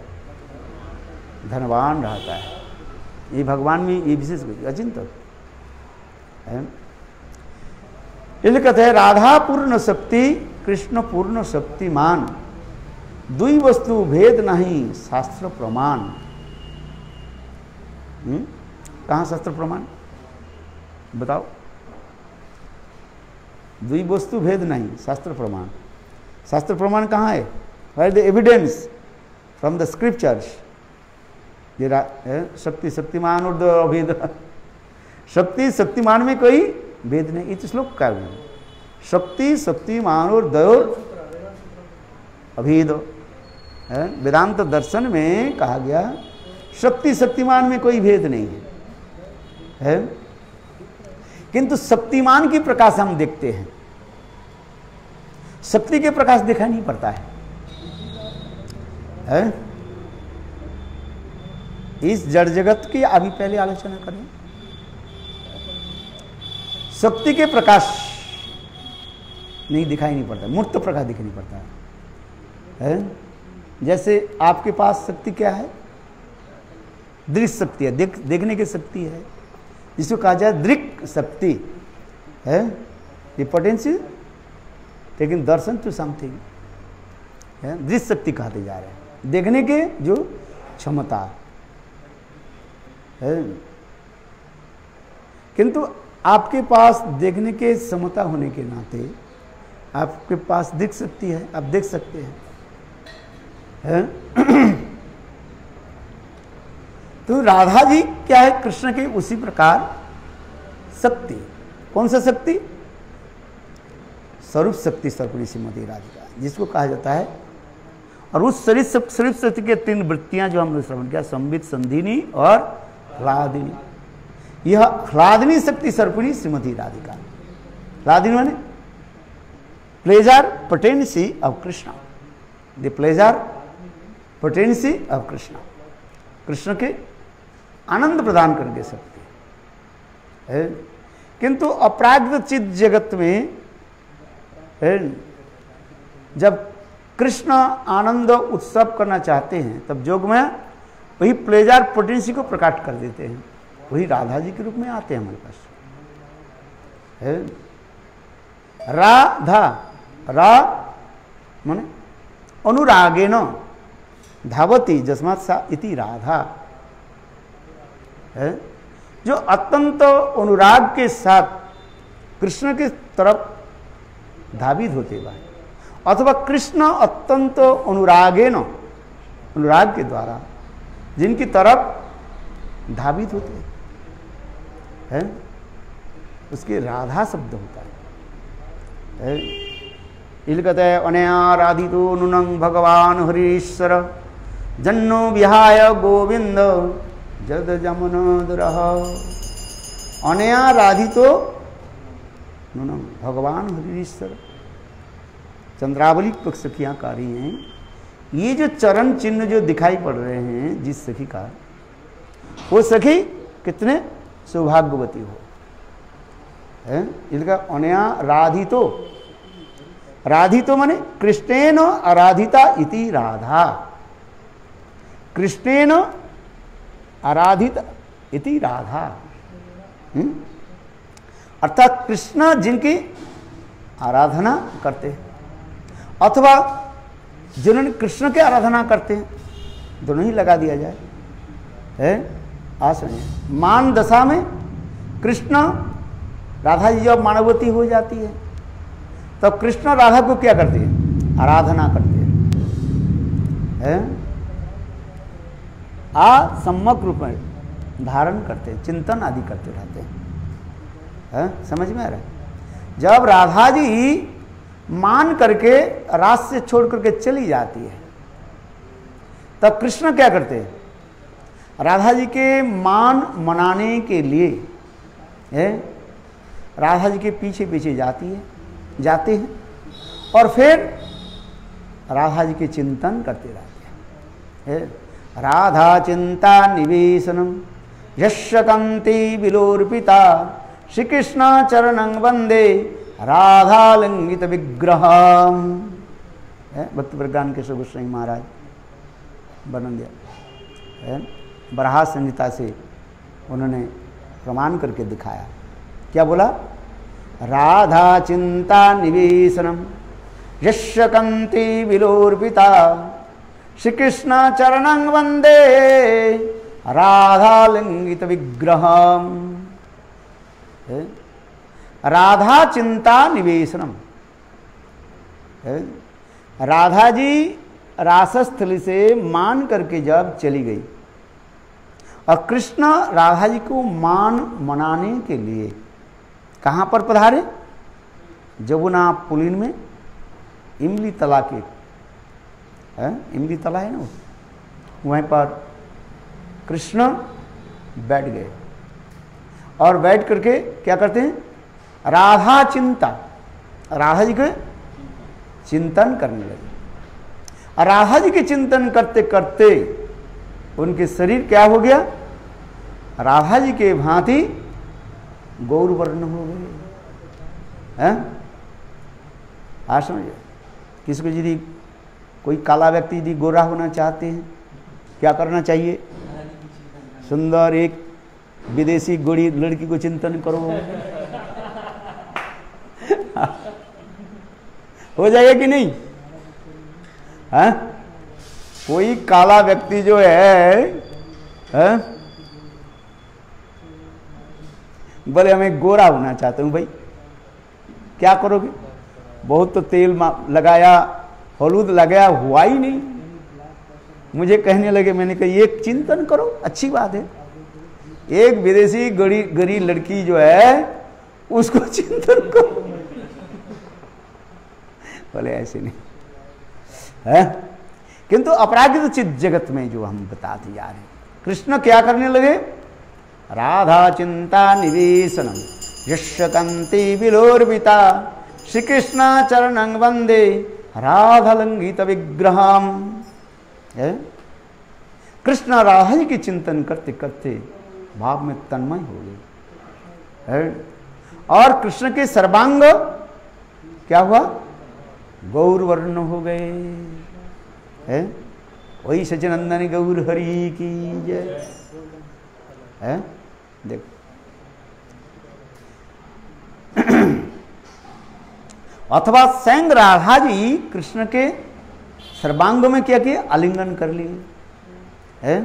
धनवान रहता है। ये भगवान में ये विशेष अचिंत्य है। इसलिए कहते हैं राधा पूर्ण शक्ति कृष्ण पूर्ण शक्तिमान, दुई वस्तु भेद नहीं शास्त्र प्रमाण। कहाँ शास्त्र प्रमाण बताओ, दुई वस्तु भेद नहीं शास्त्र प्रमाण। शास्त्र प्रमाण कहाँ है, where the evidence from the scriptures. शक्ति शक्तिमान और अभेद, शक्ति शक्तिमान में कोई भेद नहीं। इस श्लोक का शक्ति शक्तिमान और दयो अभेद। वेदांत दर्शन में कहा गया शक्ति शक्तिमान में कोई भेद नहीं है। किंतु शक्तिमान की प्रकाश हम देखते हैं, शक्ति के प्रकाश देखा नहीं पड़ता है। इस जड़ जगत की अभी पहले आलोचना करें। शक्ति के प्रकाश नहीं दिखाई नहीं पड़ता, मूर्त प्रकाश दिखाई नहीं पड़ता है। जैसे आपके पास शक्ति क्या है, दृश्य शक्ति है, देखने की शक्ति है, जिसको कहा जाए दृक् शक्ति है। ये potential taking darshan to something है, दृश्य शक्ति कहते जा रहे हैं, देखने के जो क्षमता है। किंतु आपके पास देखने के क्षमता होने के नाते आपके पास दिख सकती है, आप देख सकते हैं है? तो राधा जी क्या है, कृष्ण के उसी प्रकार शक्ति। कौन सा शक्ति, स्वरूप शक्ति स्वरूपिणी श्रीमती राधिका, जिसको कहा जाता है। और उस स्वरूप शक्ति के 3 वृत्तियां जो हमने श्रवण किया, संबित, संधिनी और ह्लादिनी। यह ह्लादिनी शक्ति स्वरूपिणी श्रीमती राधिका। ह्लादिनी माने pleasure potency of Krishna, the pleasure potency of Krishna, Krishna के आनंद प्रदान करके शक्ति है। किंतु अपराग्ध चित जगत में है, जब कृष्ण आनंद उत्सव करना चाहते हैं तब योग में वही प्लेजर पोटेंसी को प्रकट कर देते हैं, वही राधा जी के रूप में आते हैं हमारे पास है। राधा, रा माने अनुरागेन धावती जस्मात् सा इति राधा है, जो अत्यंत अनुराग के साथ कृष्ण के तरफ धावित होते हुए, अथवा कृष्ण अत्यंत अनुरागेन, अनुराग के द्वारा जिनकी तरफ धावित होते हैं, उसके राधा शब्द होता है। इसलिए कहते हैं अनया राधितो नूनं भगवान हरीश्वर जन्नो विहाय गोविंद जद जमुनोदरः। अनया राधितो नूनं भगवान हरीश्वर, चंद्रावली सखियां कह रही हैं, ये जो चरण चिन्ह जो दिखाई पड़ रहे हैं जिस सखी का, वो सखी कितने सौभाग्यवती हो है। इनका अनया राधितो, राधितो माने कृष्णेन आराधिता इति राधा, कृष्णेन आराधित इति राधा। अर्थात कृष्ण जिनकी आराधना करते हैं अथवा जिन्होंने कृष्ण की आराधना करते हैं, दोनों ही लगा दिया जाए है। आज सुनिए, मान दशा में कृष्ण राधा जी जब मानवती हो जाती है तब तो कृष्ण राधा को क्या करते हैं, आराधना करते हैं, सम्यक रूप में धारण करते हैं, चिंतन आदि करते रहते हैं। समझ में आ रहा है? जब राधा जी मान करके रास से छोड़ करके चली जाती है तब कृष्ण क्या करते हैं, राधा जी के मान मनाने के लिए है राधा जी के पीछे पीछे जाते हैं और फिर राधा जी के चिंतन करते रहते हैं। राधा चिंता निवेशनम यशकंती विलोर्पिता श्री कृष्ण चरणं वंदे राधा लंगित विग्रह। भक्ति प्रज्ञान केशव गोस्वामी महाराज वर्णन दिया, बराह संहिता से उन्होंने प्रमाण करके दिखाया। क्या बोला? राधा चिंता निवेशनम यशकंती विलोर्पिता श्री कृष्ण चरणं वंदे राधा लंगित विग्रह। राधा चिंता निवेशनम, राधा जी रासस्थली से मान करके जब चली गई और कृष्ण राधा जी को मान मनाने के लिए कहाँ पर पधारे? जमुना पुलिन में इमली तला के, इमली तला है ना, वहीं पर कृष्ण बैठ गए और बैठ करके क्या करते हैं? राधा चिंता, राधा जी के चिंतन करने लगे। राधा जी के चिंतन करते करते उनके शरीर क्या हो गया? राधा जी के भांति गौर वर्ण हो गए। आज समझिए, किसको यदि कोई काला व्यक्ति यदि गोरा होना चाहते हैं क्या करना चाहिए? सुंदर एक विदेशी गोरी लड़की को चिंतन करो, हो जाएगा कि नहीं? है? कोई काला व्यक्ति जो है बोले हमें गोरा होना चाहते हूं, भाई क्या करोगे? बहुत तो तेल लगाया, हलूद लगाया, हुआ ही नहीं। मुझे कहने लगे, मैंने कहा ये चिंतन करो, अच्छी बात है। एक विदेशी गरी लड़की जो है उसको चिंतन करो। बोले ऐसे नहीं है। किंतु अपराजित चित्त जगत में जो हम बताते जा रहे हैं, कृष्ण क्या करने लगे? राधा चिंता निवेशनम यशकंती विलोर्पिता श्री कृष्ण चरणं वंदे राधा लंघित विग्रहम। कृष्ण राधा जी के चिंतन करते करते भाव में तन्मय हो गए और कृष्ण के सर्वांग क्या हुआ? गौर वर्ण हो गए। है वही सचिनंदन गौर हरि की जय। है देखो, अथवा स्वयं राधा जी कृष्ण के सर्वांग में क्या किया? आलिंगन कर लिए। है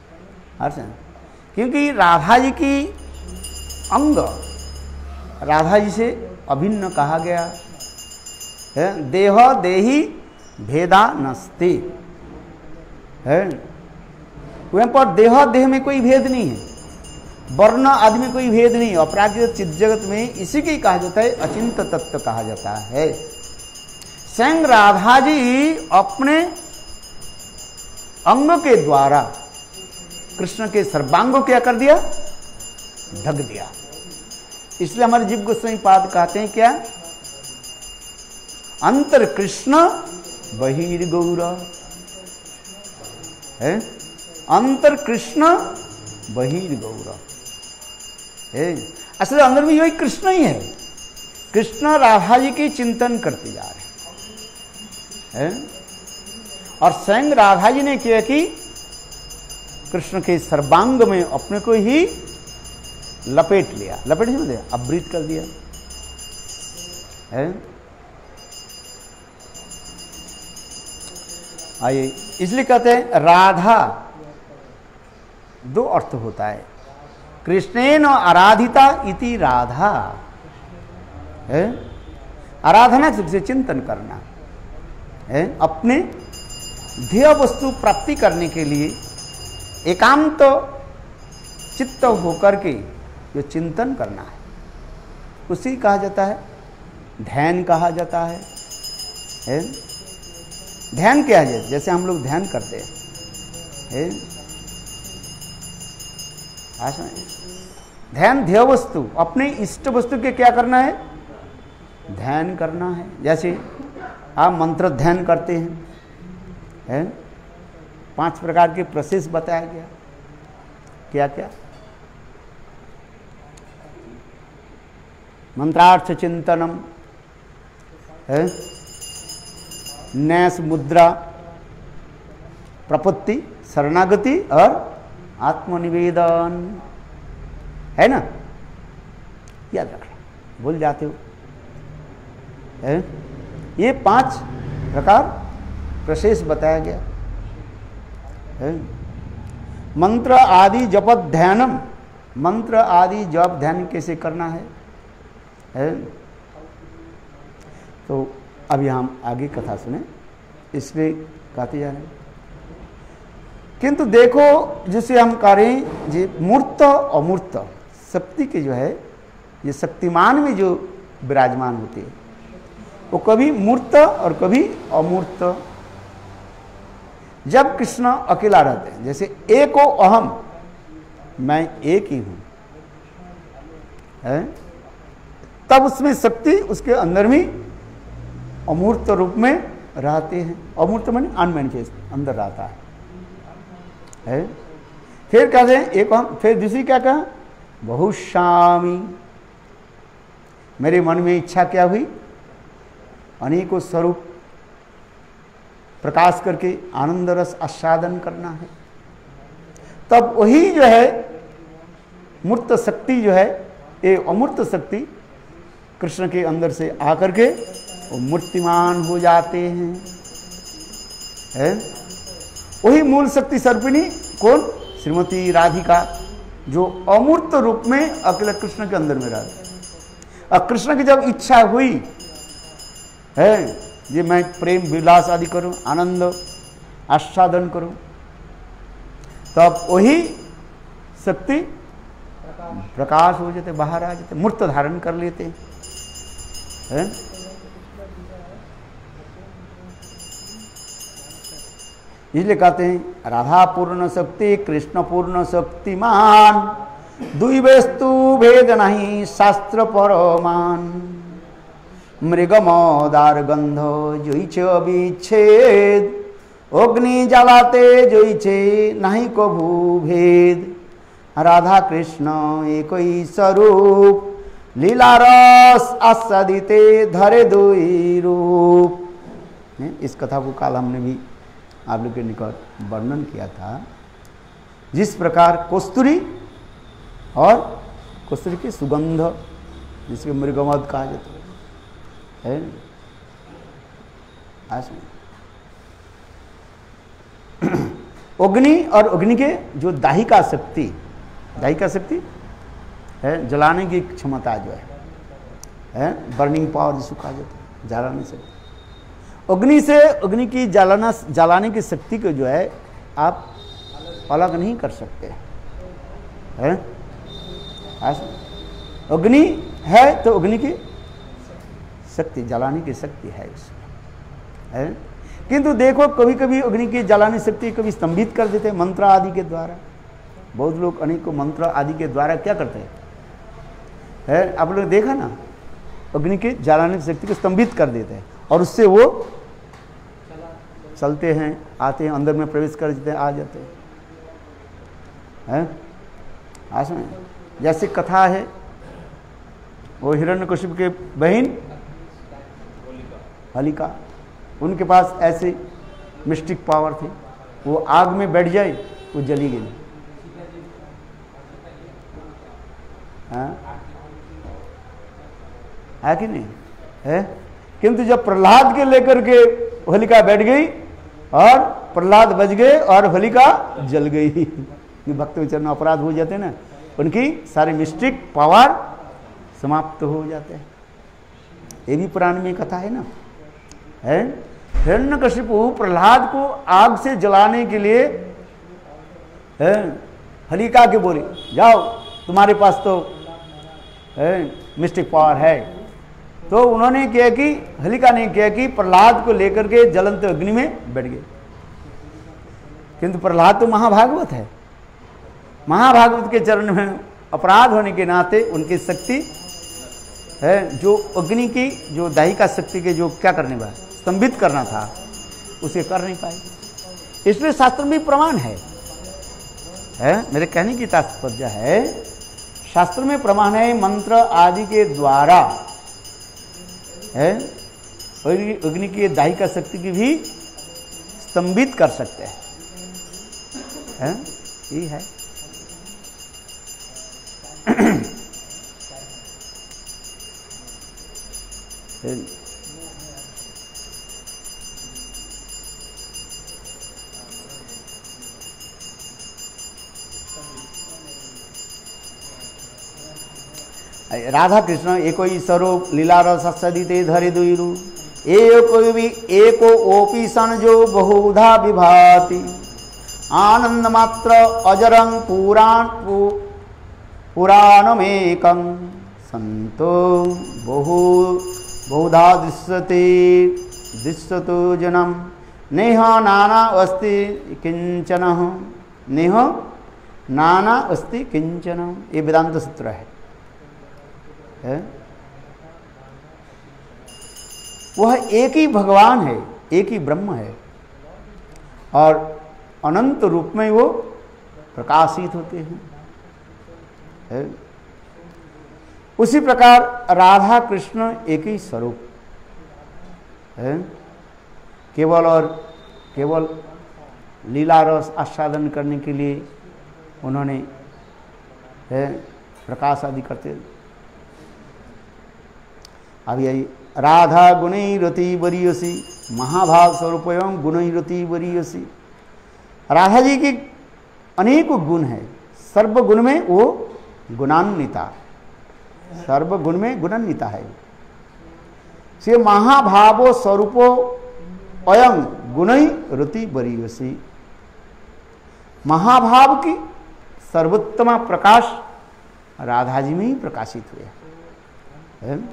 क्योंकि राधा जी की अंग राधा जी से अभिन्न कहा गया है। देह देही भेदा नस्ते है, वहां पर देह देह में कोई भेद नहीं है, वर्ण आदि में कोई भेद नहीं है। अपराकृत चित्त जगत में इसी के कहा जाता है अचिंत तत्व कहा जाता है। स्वयं राधा जी अपने अंग के द्वारा कृष्ण के सर्वांग को क्या कर दिया? ढक दिया। इसलिए हमारे जीव गोस्वामी पाद कहते हैं क्या? अंतर कृष्ण बहिर्गौर है, अंतर कृष्ण बहिर्गौर है। असल अंदर में वही कृष्ण ही है। कृष्ण राधा जी की चिंतन करते जा रहे हैं, और स्वयं राधा जी ने किया कि कृष्ण के सर्वांग में अपने को ही लपेट लिया, लपेट नहीं दिया, आवृत कर दिया है। आइए, इसलिए कहते हैं राधा दो अर्थ होता है, कृष्णेन आराधिता इति राधा है। आराधना से चिंतन करना है, अपने ध्येय वस्तु प्राप्ति करने के लिए एकांत चित्त होकर के जो चिंतन करना है उसी कहा जाता है, ध्यान कहा जाता है। ध्यान क्या है? जैसे हम लोग ध्यान करते हैं, ध्यान ध्येय वस्तु, अपने इष्ट वस्तु के क्या करना है? ध्यान करना है। जैसे आप मंत्र ध्यान करते हैं, 5 प्रकार के प्रोसेस बताया गया, क्या क्या? मंत्रार्थ चिंतनम है, न्यास मुद्रा, प्रपत्ति, शरणागति और आत्मनिवेदन, है ना? याद रखना, भूल जाते हो है? ये 5 प्रकार प्रोसेस बताया गया है। मंत्र आदि जपत ध्यानम, मंत्र आदि जप ध्यान कैसे करना है? तो अभी हम आगे कथा सुने, इसलिए कहते जा रहे हैं। किंतु देखो, जिसे हम करें ये मूर्त अमूर्त शक्ति के जो है, ये शक्तिमान में जो विराजमान होती है वो कभी मूर्त और कभी अमूर्त। जब कृष्ण अकेला रहते हैं, जैसे एको अहम, मैं एक ही हूं है, तब उसमें शक्ति उसके अंदर भी अमूर्त रूप में रहते हैं। अमूर्त माने अनमैनिफेस्ट, अंदर रहता है। फिर कहते हैं एक हम, फिर दूसरी क्या कहा? बहुश्यामी, मेरे मन में इच्छा क्या हुई? अनेकों स्वरूप प्रकाश करके आनंद रस आस्वादन करना है। तब वही जो है मूर्त शक्ति जो है, ये अमूर्त शक्ति कृष्ण के अंदर से आकर के वो मूर्तिमान हो जाते हैं, है? वही मूल शक्ति सर्पिणी कौन? श्रीमती राधिका, जो अमूर्त रूप में अकेले कृष्ण के अंदर में रहती है। और कृष्ण की जब इच्छा हुई है ये मैं प्रेम विलास आदि करूं, आनंद आस्वादन करूं, तब वही शक्ति प्रकाश हो जाते, बाहर आ जाते, मूर्त धारण कर लेते हैं। इसलिए कहते हैं राधा पूर्ण शक्ति कृष्ण पूर्ण शक्तिमान, दुईवेस्तु भेद नहीं शास्त्र परमान, मृगमदार गंध जोईछे अविच्छेद, अग्नि जलाते जोईछे नहीं कभू भेद, राधा कृष्ण एक ही स्वरूप, लीला रस आस्वादिते धरे दुई रूप। इस कथा को काल हमने भी आप लोग के निकट वर्णन किया था। जिस प्रकार कस्तूरी और कस्तूरी की सुगंध, जिसके मृगमद कहा जाता है, अग्नि और अग्नि के जो दाहिका शक्ति, दाहिका शक्ति है जलाने की क्षमता जो है बर्निंग पावर जिसको कहा जाता है, जलाने से अग्नि से, अग्नि की जलाने की शक्ति को जो है आप अलग नहीं कर सकते हैं। अग्नि है तो अग्नि की शक्ति, जलाने की शक्ति है उसमें, किंतु देखो कभी कभी अग्नि की जलाने शक्ति कभी स्तंभित कर देते हैं मंत्र आदि के द्वारा। बहुत लोग अनेकों मंत्र आदि के द्वारा क्या करते हैं, आप लोग देखा ना, अग्नि के जलाने की शक्ति को स्तंभित कर देते हैं, और उससे वो चलते हैं, आते हैं, अंदर में प्रवेश कर जाते हैं, आ जाते हैं। आस में जैसे कथा है, वो हिरण्यकशिपु के बहन होलिका, उनके पास ऐसे मिस्टिक पावर थी, वो आग में बैठ जाए वो जली गई। है कि नहीं है? किंतु जब प्रहलाद के लेकर के होलिका बैठ गई और प्रहलाद बच गए और होलिका जल गई। भक्त विचरण अपराध हो जाते ना, उनकी सारी मिस्टिक पावर समाप्त हो जाते हैं। ये भी पुराण में कथा है ना, है? हिरण्यकशिपु प्रहलाद को आग से जलाने के लिए होलिका के बोले, जाओ तुम्हारे पास तो मिस्टिक पावर है। तो उन्होंने किया कि होलिका ने किया कि प्रहलाद को लेकर के जलंत अग्नि में बैठ गए। किंतु प्रहलाद तो महाभागवत है, महाभागवत के चरण में अपराध होने के नाते उनकी शक्ति है, जो अग्नि की, जो दाहिका शक्ति के जो क्या करने वाला स्तंभित करना था, उसे कर नहीं पाए। इसलिए शास्त्र में प्रमाण है, मेरे कहने की तात्पर्य है, शास्त्र में प्रमाण है, मंत्र आदि के द्वारा है अग्नि की दाहिका शक्ति की भी स्तंभित कर सकते हैं। यही है। राधा कृष्ण एको स्वरूप लीला रसदिते धरे दुईरु एको ओपी सन जो बहुधा विभाति आनंद मात्र अजरं पुराणमेकं संतो बहुधा दृश्यतो जनम नेह नाना अस्ति किंचन, नेह नाना अस्ति किंचन। ये वेदांत सूत्र है। वह एक ही भगवान है, एक ही ब्रह्म है और अनंत रूप में वो प्रकाशित होते हैं। उसी प्रकार राधा कृष्ण एक ही स्वरूप है, केवल और केवल लीला रस आस्वादन करने के लिए उन्होंने प्रकाश आदि करते। अभी आई राधा गुणैरति वरीयसी, महाभाव स्वरूप एवं गुणैरति वरीयसी। राधा जी की अनेक गुण है, सर्वगुण में वो गुणान्विता, सर्वगुण में गुणान्विता है। से महाभावो स्वरूपो अयं गुणैरति वरीयसी। महाभाव की सर्वोत्तम प्रकाश राधा जी में ही प्रकाशित हुए है।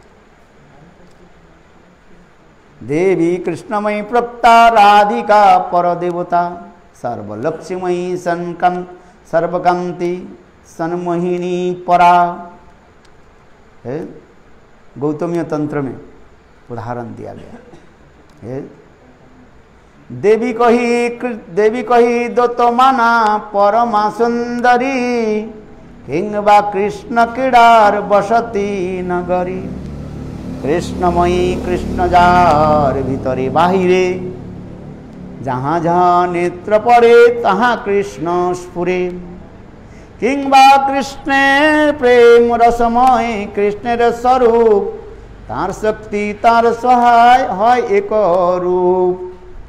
देवी कृष्णमयी प्रप्ता राधिका परदेवता सर्वलक्ष्यमयी सर्वकांति सन्मोहिनी परा है। गौतमीय तंत्र में उदाहरण दिया गया है। देवी कही दो माना परमा सुंदरी किंबा कृष्ण क्रीडार बसती नगरी। कृष्णमयी कृष्ण जार भीतरे बाहिरे जहाँ जहाँ नेत्र पड़े तहाँ कृष्ण स्फुरे। किंबा कृष्ण प्रेम रसमय कृष्णेर स्वरूप तार शक्ति तार सहाय है एक रूप।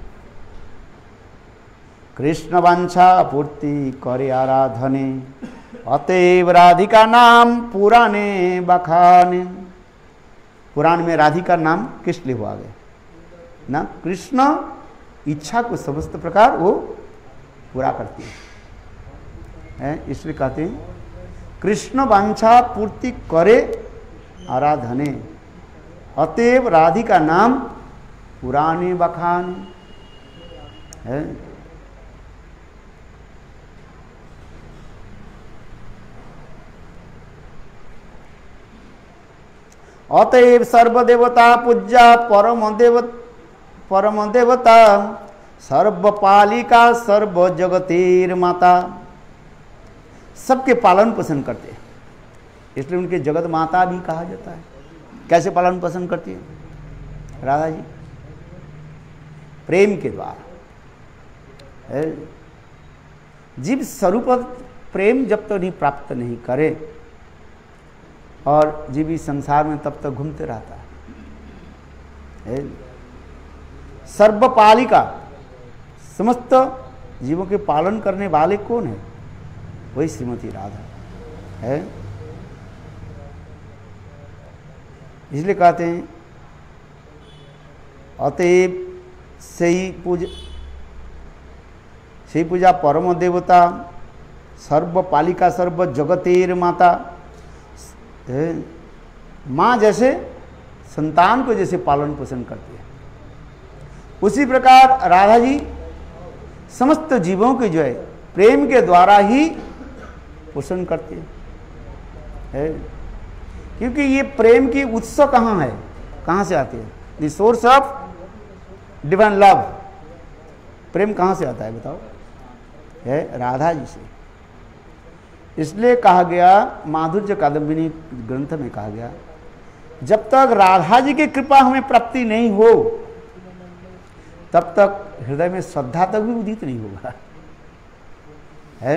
कृष्ण वांछा पूर्ति करे आराधने अतएव राधिका नाम पुराने बखाने। पुराण में राधिका नाम किस लिए हुआ गया ना? कृष्ण इच्छा को समस्त प्रकार वो पूरा करती है, इसलिए कहते हैं कृष्ण वांछा पूर्ति करे आराधने अतएव राधिका नाम पुराने बखान है। अतएव सर्वदेवता पूज्या परम देवता सर्वपालिका सर्व जगतेर माता, सबके पालन पोषण करते हैं, इसलिए उनके जगत माता भी कहा जाता है। कैसे पालन पोषण करती है राधा जी? प्रेम के द्वारा। जीव स्वरूप प्रेम जब तक नहीं प्राप्त नहीं करे और जीव इस संसार में तब तक घूमते रहता है। सर्वपालिका, समस्त जीवों के पालन करने वाले कौन है? वही श्रीमती राधा है। इसलिए कहते हैं अतएव सही पूजा परम देवता सर्वपालिका सर्व जगतेर माता। माँ जैसे संतान को जैसे पालन पोषण करती है, उसी प्रकार राधा जी समस्त जीवों के जो है प्रेम के द्वारा ही पोषण करती है। क्योंकि ये प्रेम की उत्स कहाँ है, कहाँ से आती है? The source of divine love. प्रेम कहाँ से आता है बताओ? है राधा जी से। इसलिए कहा गया, माधुर्य कादम्बिनी ग्रंथ में कहा गया, जब तक राधा जी की कृपा हमें प्राप्ति नहीं हो तब तक हृदय में श्रद्धा तक भी उदित नहीं होगा। है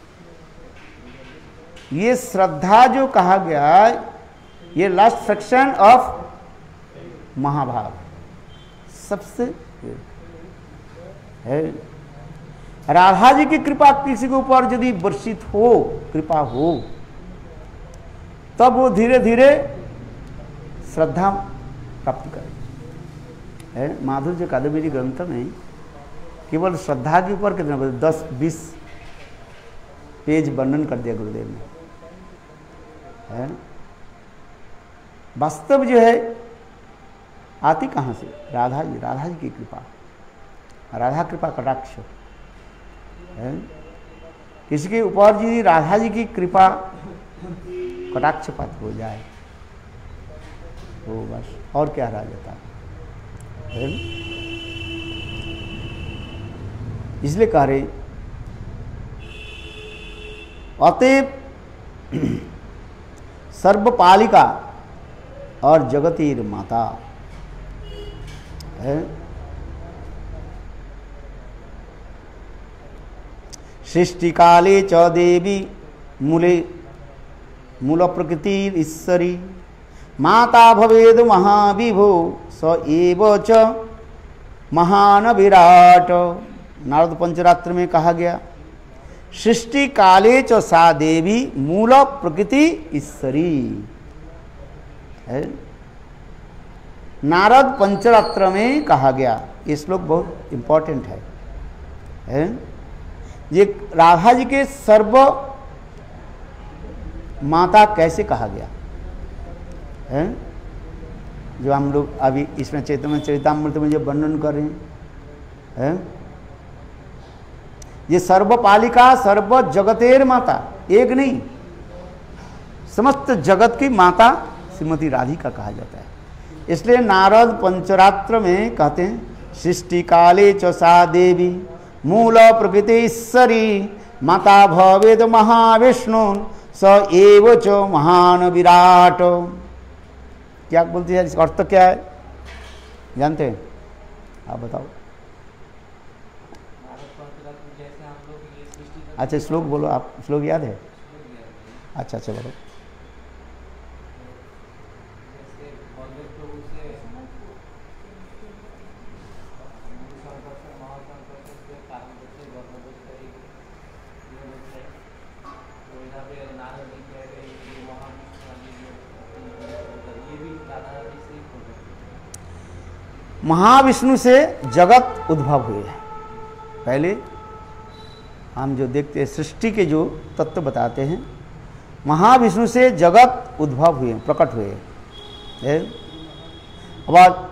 ये श्रद्धा जो कहा गया, ये लास्ट सेक्शन ऑफ महाभारत सबसे है। राधा जी की कृपा किसी के ऊपर यदि वर्षित हो, कृपा हो, तब वो धीरे धीरे श्रद्धा प्राप्त करे। है माधुर्य कादम्बिनी ग्रंथ में केवल श्रद्धा के ऊपर कितना 10-20 पेज वर्णन कर दिया गुरुदेव ने। है वास्तव जो है आती कहाँ से? राधा जी की कृपा, राधा कृपा कटाक्ष है। किसी के ऊपर यदि राधा जी की कृपा कटाक्षपात हो जाए तो बस और क्या रह जाता है। इसलिए कह रहे अतएव सर्वपालिका और जगतीर माता है। सृष्टि काले च देवी मूल प्रकृति ईश्वरी माता भवेद महाविभो स एव च महान विराट। नारद पंचरात्र में कहा गया सृष्टि काले च सा देवी मूल प्रकृति ईश्वरी है। नारद पंचरात्र में कहा गया, ये श्लोक बहुत इंपॉर्टेंट है। ये राधा जी के सर्व माता कैसे कहा गया है, जो हम लोग अभी इसमें चैतन्य चरितामृत में जो वर्णन कर रहे हैं। ये सर्वपालिका सर्व जगतेर माता, एक नहीं समस्त जगत की माता श्रीमती राधिका कहा जाता है। इसलिए नारद पंचरात्र में कहते हैं सृष्टि काले च सा देवी मूल प्रकृति ईश्वरी माता भवेद महाविष्णु स एव च महान विराट। क्या बोलती है, इसका अर्थ क्या है जानते हैं? आप बताओ। अच्छा श्लोक बोलो आप, श्लोक याद है? अच्छा बोलो। महाविष्णु से जगत उद्भव हुए हैं। पहले हम जो देखते हैं सृष्टि के जो तत्व बताते हैं, महाविष्णु से जगत उद्भव हुए, प्रकट हुए हैं। अब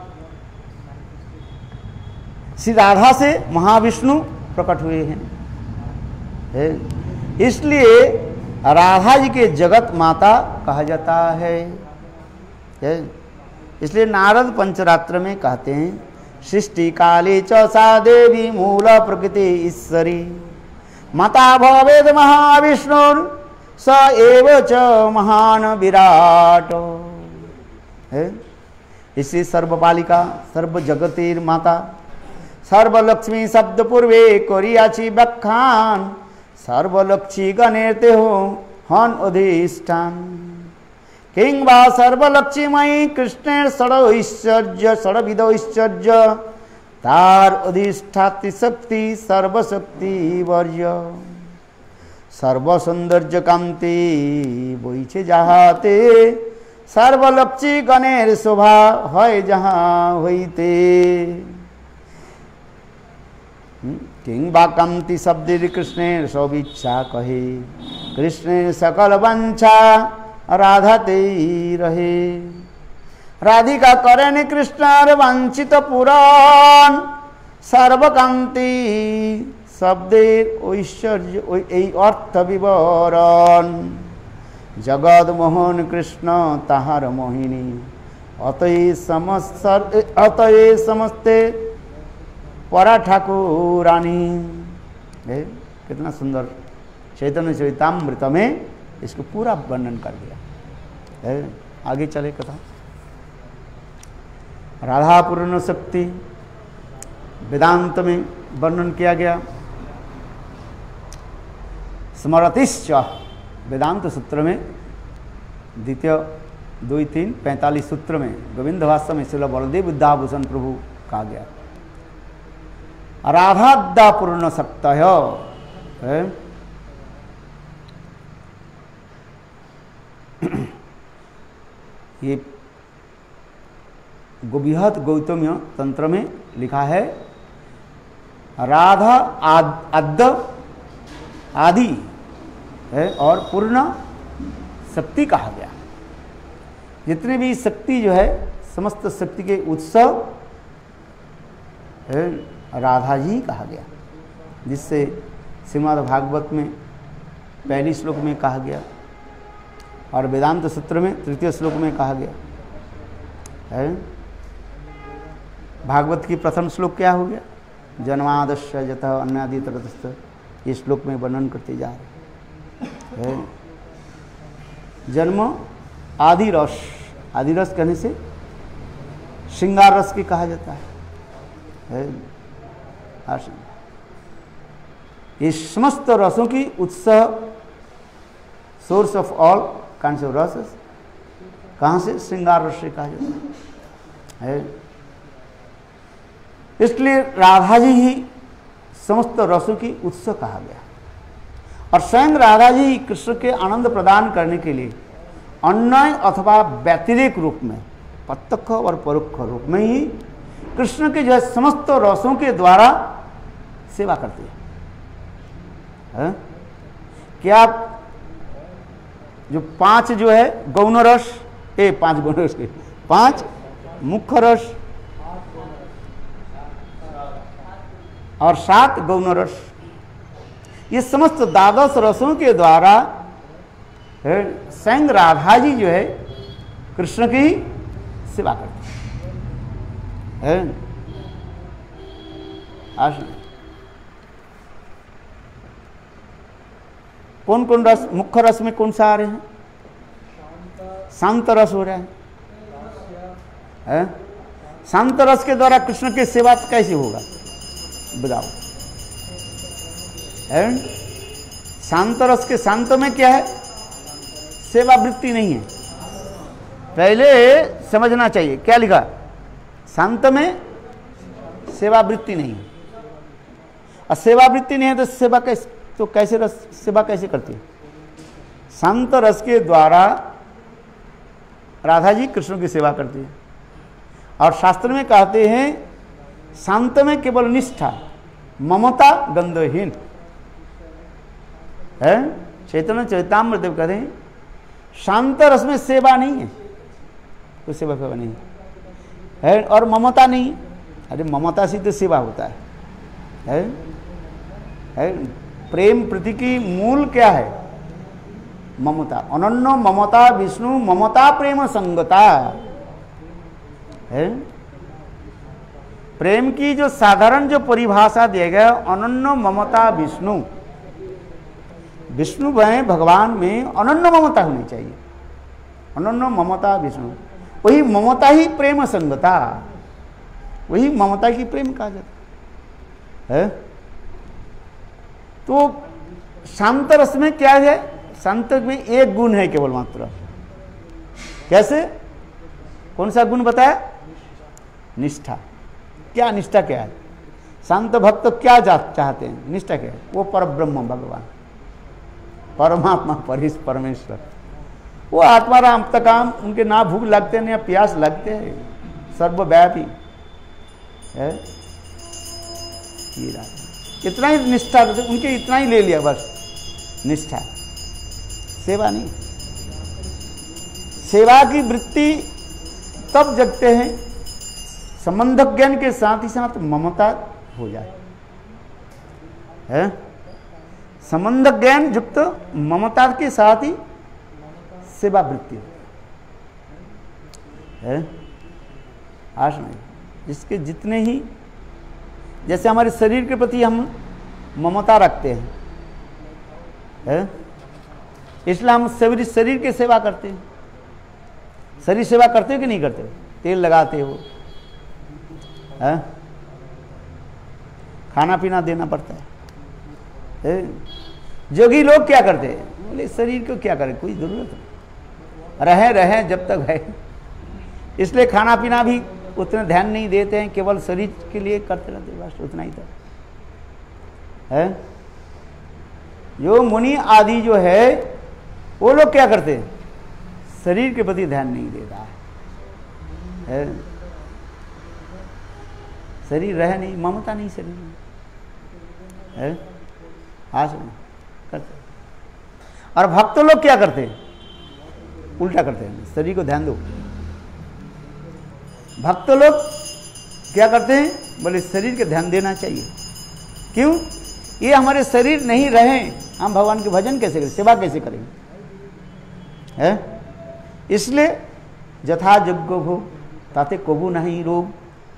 श्री राधा से महाविष्णु प्रकट हुए हैं, इसलिए राधा जी के जगत माता कहा जाता है। है। इसलिए नारद पंचरात्र में कहते हैं सृष्टि काले च सा देवी मूल प्रकृति ईश्वरी माता भवेद महाविष्णु स एव च महान विराट है। इसी सर्वपालिका सर्व जगतीर माता सर्वलक्ष्मी शब्द पूर्वे कोरियाची बखान सर्वलक्षी गणेते हो हन अधिष्ठान किंवा सर्वलक्षीमयी कृष्णेर षडैश्वर्य षडविधो ऐश्वर्य तार अधिष्ठाति शक्ति सर्वशक्ति वर्य सर्वसौंदर्य कांति বইছে যাহাতে सर्वलक्षी गणेर शोभा হয় जहाँ হইতে किंवा कांति शब्द कृष्णेर सब इच्छा कहे कृष्णेर सकल वंशा राधा ते रहे राधिका करें कृष्णर वंचित पुराण सर्वकांति शब्देर ऐश्वर्य अर्थ विवरण जगद मोहन कृष्ण ताहार मोहिनी अतए समस्ते परा ठाकुरानी। कितना सुंदर चैतन्य चरितामृत में इसको पूरा वर्णन कर दिया है। आगे चले कथा। राधा पूर्ण शक्ति वेदांत में वर्णन किया गया। स्मरतिश्च वेदांत सूत्र में द्वितीय 2-3-45 सूत्र में गोविंद भाष्य में श्रील बलदेव विद्याभूषण प्रभु कहा गया राधाद्दा पूर्ण शक्त है। ये गोविहत गौतम्य तंत्र में लिखा है राधा आदि है और पूर्ण शक्ति कहा गया। जितने भी शक्ति जो है समस्त शक्ति के उत्सव है राधा जी कहा गया, जिससे श्रीमद् भागवत में पहली श्लोक में कहा गया और वेदांत सूत्र में तृतीय श्लोक में कहा गया है। भागवत की प्रथम श्लोक क्या हो गया? जन्मादस्य यतः अन्नादि ततस्त, इस श्लोक में वर्णन करते जा रहे हैं। जन्म आदि रस, आदि रस कहने से श्रृंगार रस की कहा जाता है। ये समस्त रसों की उत्सव source of all kinds of rasas कहाँ से? श्रृंगार रस से कहा जाता है। इसलिए राधा जी ही समस्त रसों की उत्सव कहा गया और स्वयं राधा जी कृष्ण के आनंद प्रदान करने के लिए अन्वय अथवा व्यतिरेक रूप में प्रत्यक्ष और परोक्ष रूप में ही कृष्ण के जो है समस्त रसों के द्वारा सेवा करते हैं। क्या जो 5 जो है गौण रस, 5 गौण रस के 5 मुख्य रस और 7 गौण रस, ये समस्त 12 रसों के द्वारा स्वयं राधा जी जो है कृष्ण की सेवा करते हैं। कौन कौन रस? मुख्य रस में कौन सा आ रहे हैं? शांत रस हो रहा है। शांत रस के द्वारा कृष्ण की सेवा कैसे होगा बताओ? शांत रस के शांत में क्या है? सेवा वृत्ति नहीं है। पहले समझना चाहिए क्या लिखा? शांत में सेवा वृत्ति नहीं है। और सेवा वृत्ति नहीं है तो सेवा कैसे, तो कैसे रस सेवा कैसे करती है? शांत रस के द्वारा राधा जी कृष्ण की सेवा करती है। और शास्त्र में कहते हैं शांत में केवल निष्ठा, ममता गंधहीन है। चैतन्य चरितामृत कहते हैं शांत रस में सेवा नहीं है, कोई सेवा नहीं है और ममता नहीं। अरे ममता से तो सेवा होता है। प्रेम प्रीति की मूल क्या है? ममता। अनन्य ममता विष्णु ममता प्रेम संगता है। प्रेम की जो साधारण जो परिभाषा दिया गया, अनन्य ममता विष्णु, विष्णु में भगवान में अनन्य ममता होनी चाहिए, अनन्य ममता विष्णु, वही ममता ही प्रेम संगता, वही ममता की प्रेम कहा जाता है। तो शांत रस में क्या है, शांत में एक गुण है केवल मात्र, कैसे, कौन सा गुण बताया, निष्ठा। क्या निष्ठा क्या है, शांत भक्त क्या चाहते हैं, निष्ठा क्या है, वो परब्रह्म भगवान परमात्मा परमेश्वर, वो आत्माराम तकाम, उनके ना भूख लगते हैं ना प्यास लगते हैं, सर्वव्यापी है। इतना ही निष्ठा, उनके इतना ही ले लिया बस, निष्ठा, सेवा नहीं। सेवा की वृत्ति तब जगते हैं संबंध ज्ञान के साथ ही साथ ममता हो जाए, है। संबंध ज्ञान युक्त ममता के साथ ही सेवा वृत्ति है। आश नहीं, जिसके जितने ही, जैसे हमारे शरीर के प्रति हम ममता रखते हैं, है? इसलिए हम शरीर की सेवा करते हैं। शरीर सेवा करते हो कि नहीं करते हो, तेल लगाते हो, है? खाना पीना देना पड़ता है। जोगी लोग क्या करते हैं, बोले शरीर को क्या करें, कोई जरूरत नहीं, रहे जब तक है, इसलिए खाना पीना भी उतना ध्यान नहीं देते हैं, केवल शरीर के लिए करते रहते, बस उतना ही तक है। जो मुनि आदि जो है वो लोग क्या करते हैं, शरीर के प्रति ध्यान नहीं देता है। शरीर रहे नहीं, ममता नहीं शरीर में है, हाँ सुनो करते। और भक्त लोग क्या करते हैं, उल्टा करते हैं, शरीर को ध्यान दो। भक्त लोग क्या करते हैं, बोले शरीर के ध्यान देना चाहिए, क्यों, ये हमारे शरीर नहीं रहे, हम भगवान के भजन कैसे करें, सेवा कैसे करेंगे, है। इसलिए जथा यज्ञ हो ताते कबू नहीं रोग।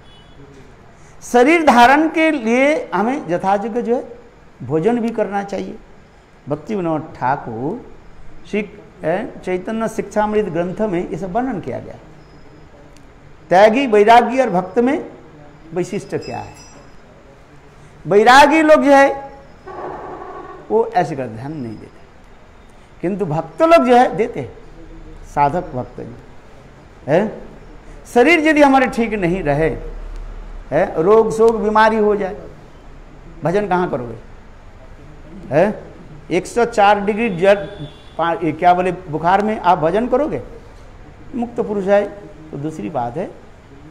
शरीर धारण के लिए हमें यथायोग्य जो है भोजन भी करना चाहिए। भक्ति विनोद ठाकुर श्री चैतन्य शिक्षामृत ग्रंथ में ये सब वर्णन किया गया। त्यागी, वैरागी और भक्त में वैशिष्ट क्या है। वैरागी लोग जो है वो ऐसे कर ध्यान नहीं देते, किंतु भक्त लोग जो है देते हैं, साधक भक्त है। शरीर यदि हमारे ठीक नहीं रहे है, रोग शोक बीमारी हो जाए, भजन कहाँ करोगे, है 104 डिग्री क्या बोले बुखार में आप भजन करोगे, मुक्त पुरुष है तो दूसरी बात है,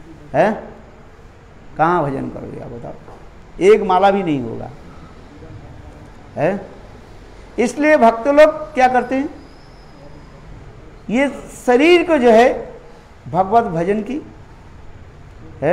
कहाँ भजन करोगे आप बताओ, एक माला भी नहीं होगा, है। इसलिए भक्त लोग क्या करते हैं, ये शरीर को जो है भगवत भजन की है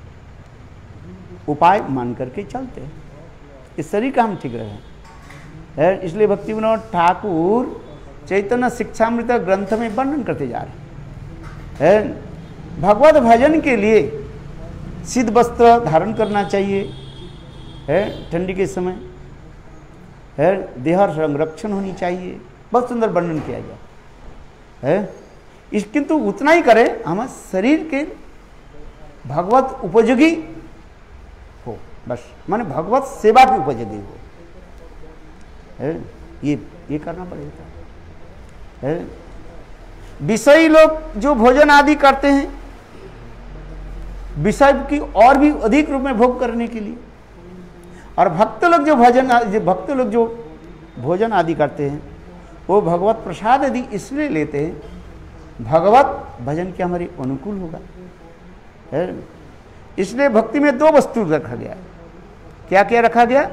उपाय मान करके चलते हैं, इस शरीर का हम ठीक रहे है। इसलिए भक्ति विनोद ठाकुर चैतन्य शिक्षामृत ग्रंथ में वर्णन करते जा रहे हैं। भगवत भजन के लिए सिद्ध वस्त्र धारण करना चाहिए, है ठंडी के समय, है देह संरक्षण होनी चाहिए, बहुत सुंदर वर्णन किया गया है। इस किंतु उतना ही करें हम शरीर के भगवत उपयोगी हो, बस माने भगवत सेवा की उपयोगी हो, है ये करना पड़ेगा, है। विषयी लोग जो भोजन आदि करते हैं विषय की और भी अधिक रूप में भोग करने के लिए, और भक्त लोग जो भोजन आदि करते हैं वो भगवत प्रसाद यदि इसलिए लेते हैं भगवत भजन के हमारे अनुकूल होगा, है। इसलिए भक्ति में दो वस्तु रखा गया, क्या क्या रखा गया,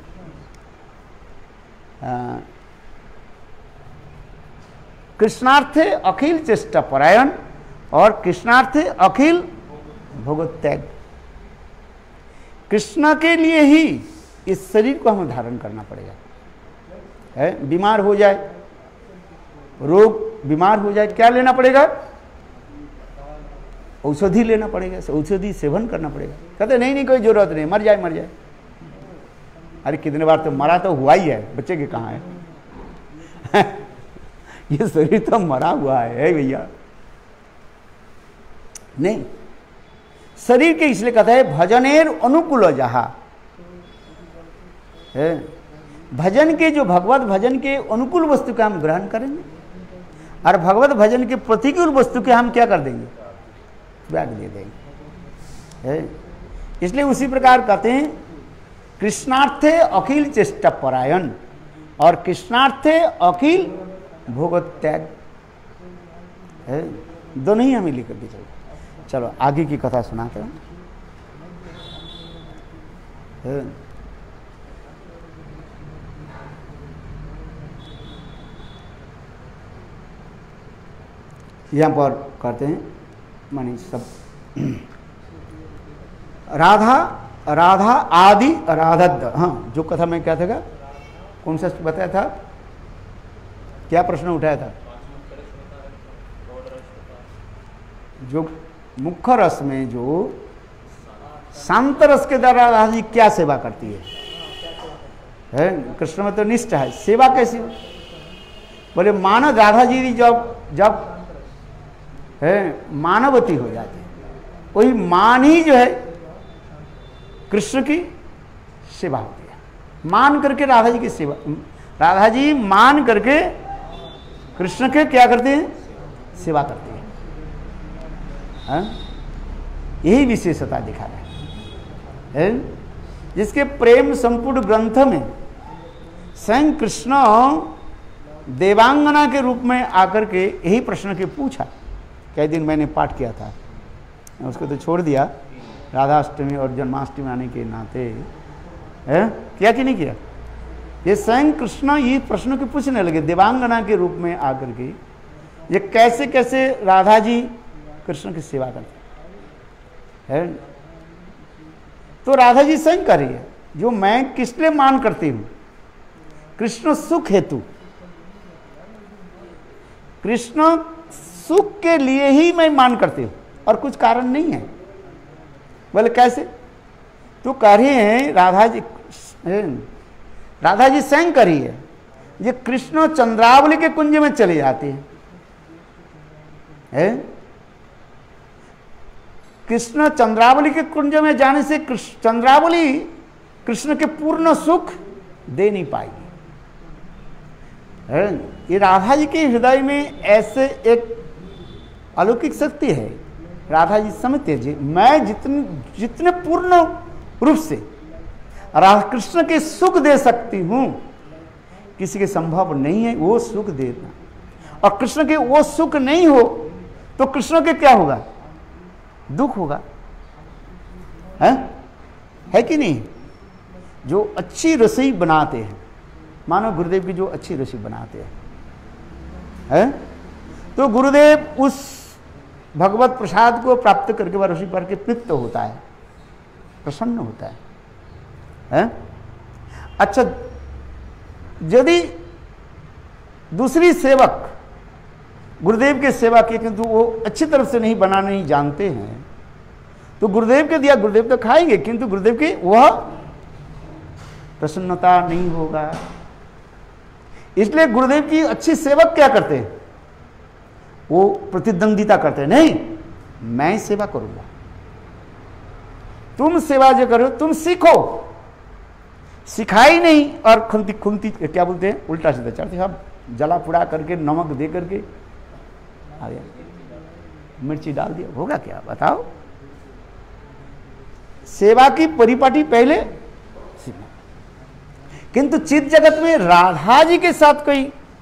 कृष्णार्थे अखिल चेष्टा परायण और कृष्णार्थे अखिल भोगत्याग। कृष्ण के लिए ही इस शरीर को हमें धारण करना पड़ेगा, है। बीमार हो जाए, रोग बीमार हो जाए, क्या लेना पड़ेगा, औषधि लेना पड़ेगा, औषधि सेवन करना पड़ेगा। कहते नहीं नहीं कोई जरूरत नहीं, मर जाए मर जाए। अरे कितने बार तो मरा तो हुआ ही है, बच्चे के कहाँ है ये शरीर तो मरा हुआ है भैया। नहीं, शरीर के इसलिए कहता है भजनेर अनुकूल जहा है, भजन के जो भगवत भजन के अनुकूल वस्तु का हम ग्रहण करेंगे और भगवत भजन के प्रतिकूल वस्तु के हम क्या कर देंगे, त्याग दे देंगे है। इसलिए उसी प्रकार कहते हैं कृष्णार्थे अखिल चेष्टा परायण और कृष्णार्थे अखिल भोगत्याग है, दोनों ही हमें लेकर के चलो। चलो आगे की कथा सुनाते हैं। यहाँ पर कहते हैं मानी सब राधा राधा आदि राधद, हाँ जो कथा मैं क्या था, कौन सा बताया था, क्या प्रश्न उठाया था, जो मुख्य रस में जो शांत रस के द्वारा राधा जी क्या सेवा करती है? कृष्ण में तो निष्ठ है, सेवा कैसी हो? बोले मानव राधा जी जब है मानवती हो जाती है, वही मान ही जो है कृष्ण की सेवा होती है। मान करके राधा जी की सेवा, राधा जी मान करके कृष्ण के क्या करते हैं, सेवा करते हैं। यही विशेषता दिखा रहा है, जिसके प्रेम संपूर्ण ग्रंथ में स्वयं कृष्ण देवांगना के रूप में आकर के यही प्रश्न के पूछा। कई दिन मैंने पाठ किया था, उसको तो छोड़ दिया, राधाष्टमी और जन्माष्टमी आने के नाते है, किया कि नहीं किया। ये स्वयं कृष्ण ये प्रश्न के पूछने लगे देवांगना के रूप में आकर के, ये कैसे कैसे राधा जी कृष्ण की सेवा करते हैं। तो राधा जी स्वयं कर रही है, जो मैं किस लिए मान करती हूं, कृष्ण सुख हेतु, कृष्ण सुख के लिए ही मैं मान करती हूं और कुछ कारण नहीं है। बोले कैसे? तो कह रही है राधा जी स्वयं कर रही है, ये कृष्ण चंद्रावली के कुंज में चले जाते हैं। कृष्ण चंद्रावली के कुंज में जाने से चंद्रावली कृष्ण के पूर्ण सुख दे नहीं पाएगी। ये राधा जी के हृदय में ऐसे एक अलौकिक शक्ति है। राधा जी समझते जी मैं जितने पूर्ण रूप से राधा कृष्ण के सुख दे सकती हूं, किसी के संभव नहीं है वो सुख देना। और कृष्ण के वो सुख नहीं हो तो कृष्ण के क्या होगा, दुख होगा, है कि नहीं। जो अच्छी रसोई बनाते हैं, मानो गुरुदेव की जो अच्छी रसोई बनाते हैं, तो गुरुदेव उस भगवत प्रसाद को प्राप्त करके वह रसोई पर के तृप्त होता है, प्रसन्न होता है। अच्छा, यदि दूसरी सेवक गुरुदेव के सेवा की किंतु वो अच्छी तरह से नहीं बनाना नहीं जानते हैं, तो गुरुदेव के दिया गुरुदेव तो खाएंगे किंतु गुरुदेव की वह प्रसन्नता नहीं होगा। इसलिए गुरुदेव की अच्छी सेवक क्या करते हैं, वो प्रतिद्वंदिता करते हैं, नहीं मैं सेवा करूंगा, तुम सेवा जो करो तुम सीखो, सिखाई नहीं और खुंती खुंती क्या बोलते हैं, उल्टा सीधा चढ़ते, हम जला पुड़ा करके नमक दे करके आ गया, मिर्ची डाल दिया, होगा क्या बताओ। सेवा की परिपाटी पहले सीखना। किंतु चित जगत में राधा जी के साथ कोई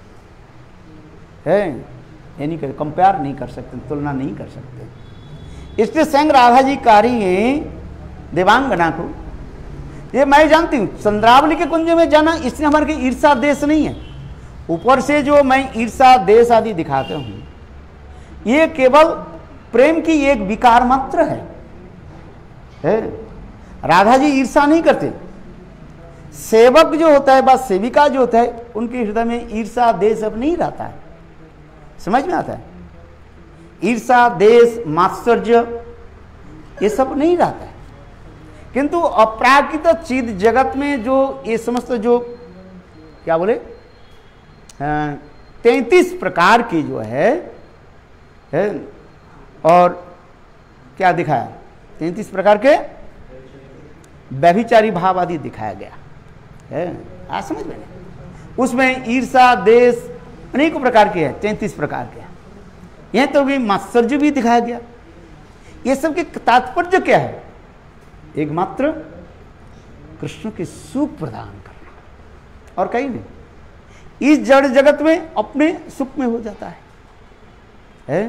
है ये नहीं कर, कंपेयर नहीं कर सकते, तुलना नहीं कर सकते। इसलिए स्वयं राधा जी कारी हैं देवांगना को, ये मैं जानती हूं चंद्रावली के कुंज में जाना इसलिए हमारे की ईर्षा देश नहीं है, ऊपर से जो मैं ईर्षा देश आदि दिखाते हूं ये केवल प्रेम की एक विकार मात्र है। राधा जी ईर्षा नहीं करते, सेवक जो होता है बस सेविका जो होता है उनके हृदय में ईर्षा देश अब नहीं रहता है, समझ में आता है। ईर्षा, देश, मात्सर्य ये सब नहीं रहता है। किंतु अपराकृत चिद जगत में जो ये समस्त जो क्या बोले 33 प्रकार की जो है और क्या दिखाया, 33 प्रकार के व्यभिचारी भाव आदि दिखाया गया है। आज समझ में नहीं, उसमें ईर्षा, देश अनेकों प्रकार के हैं, 33 प्रकार के हैं। यह तो भी मात्सर्य भी दिखाया गया। ये सब के तात्पर्य क्या है? एकमात्र कृष्ण के सुख प्रदान करना और कहीं नहीं। इस जड़ जगत में अपने सुख में हो जाता है?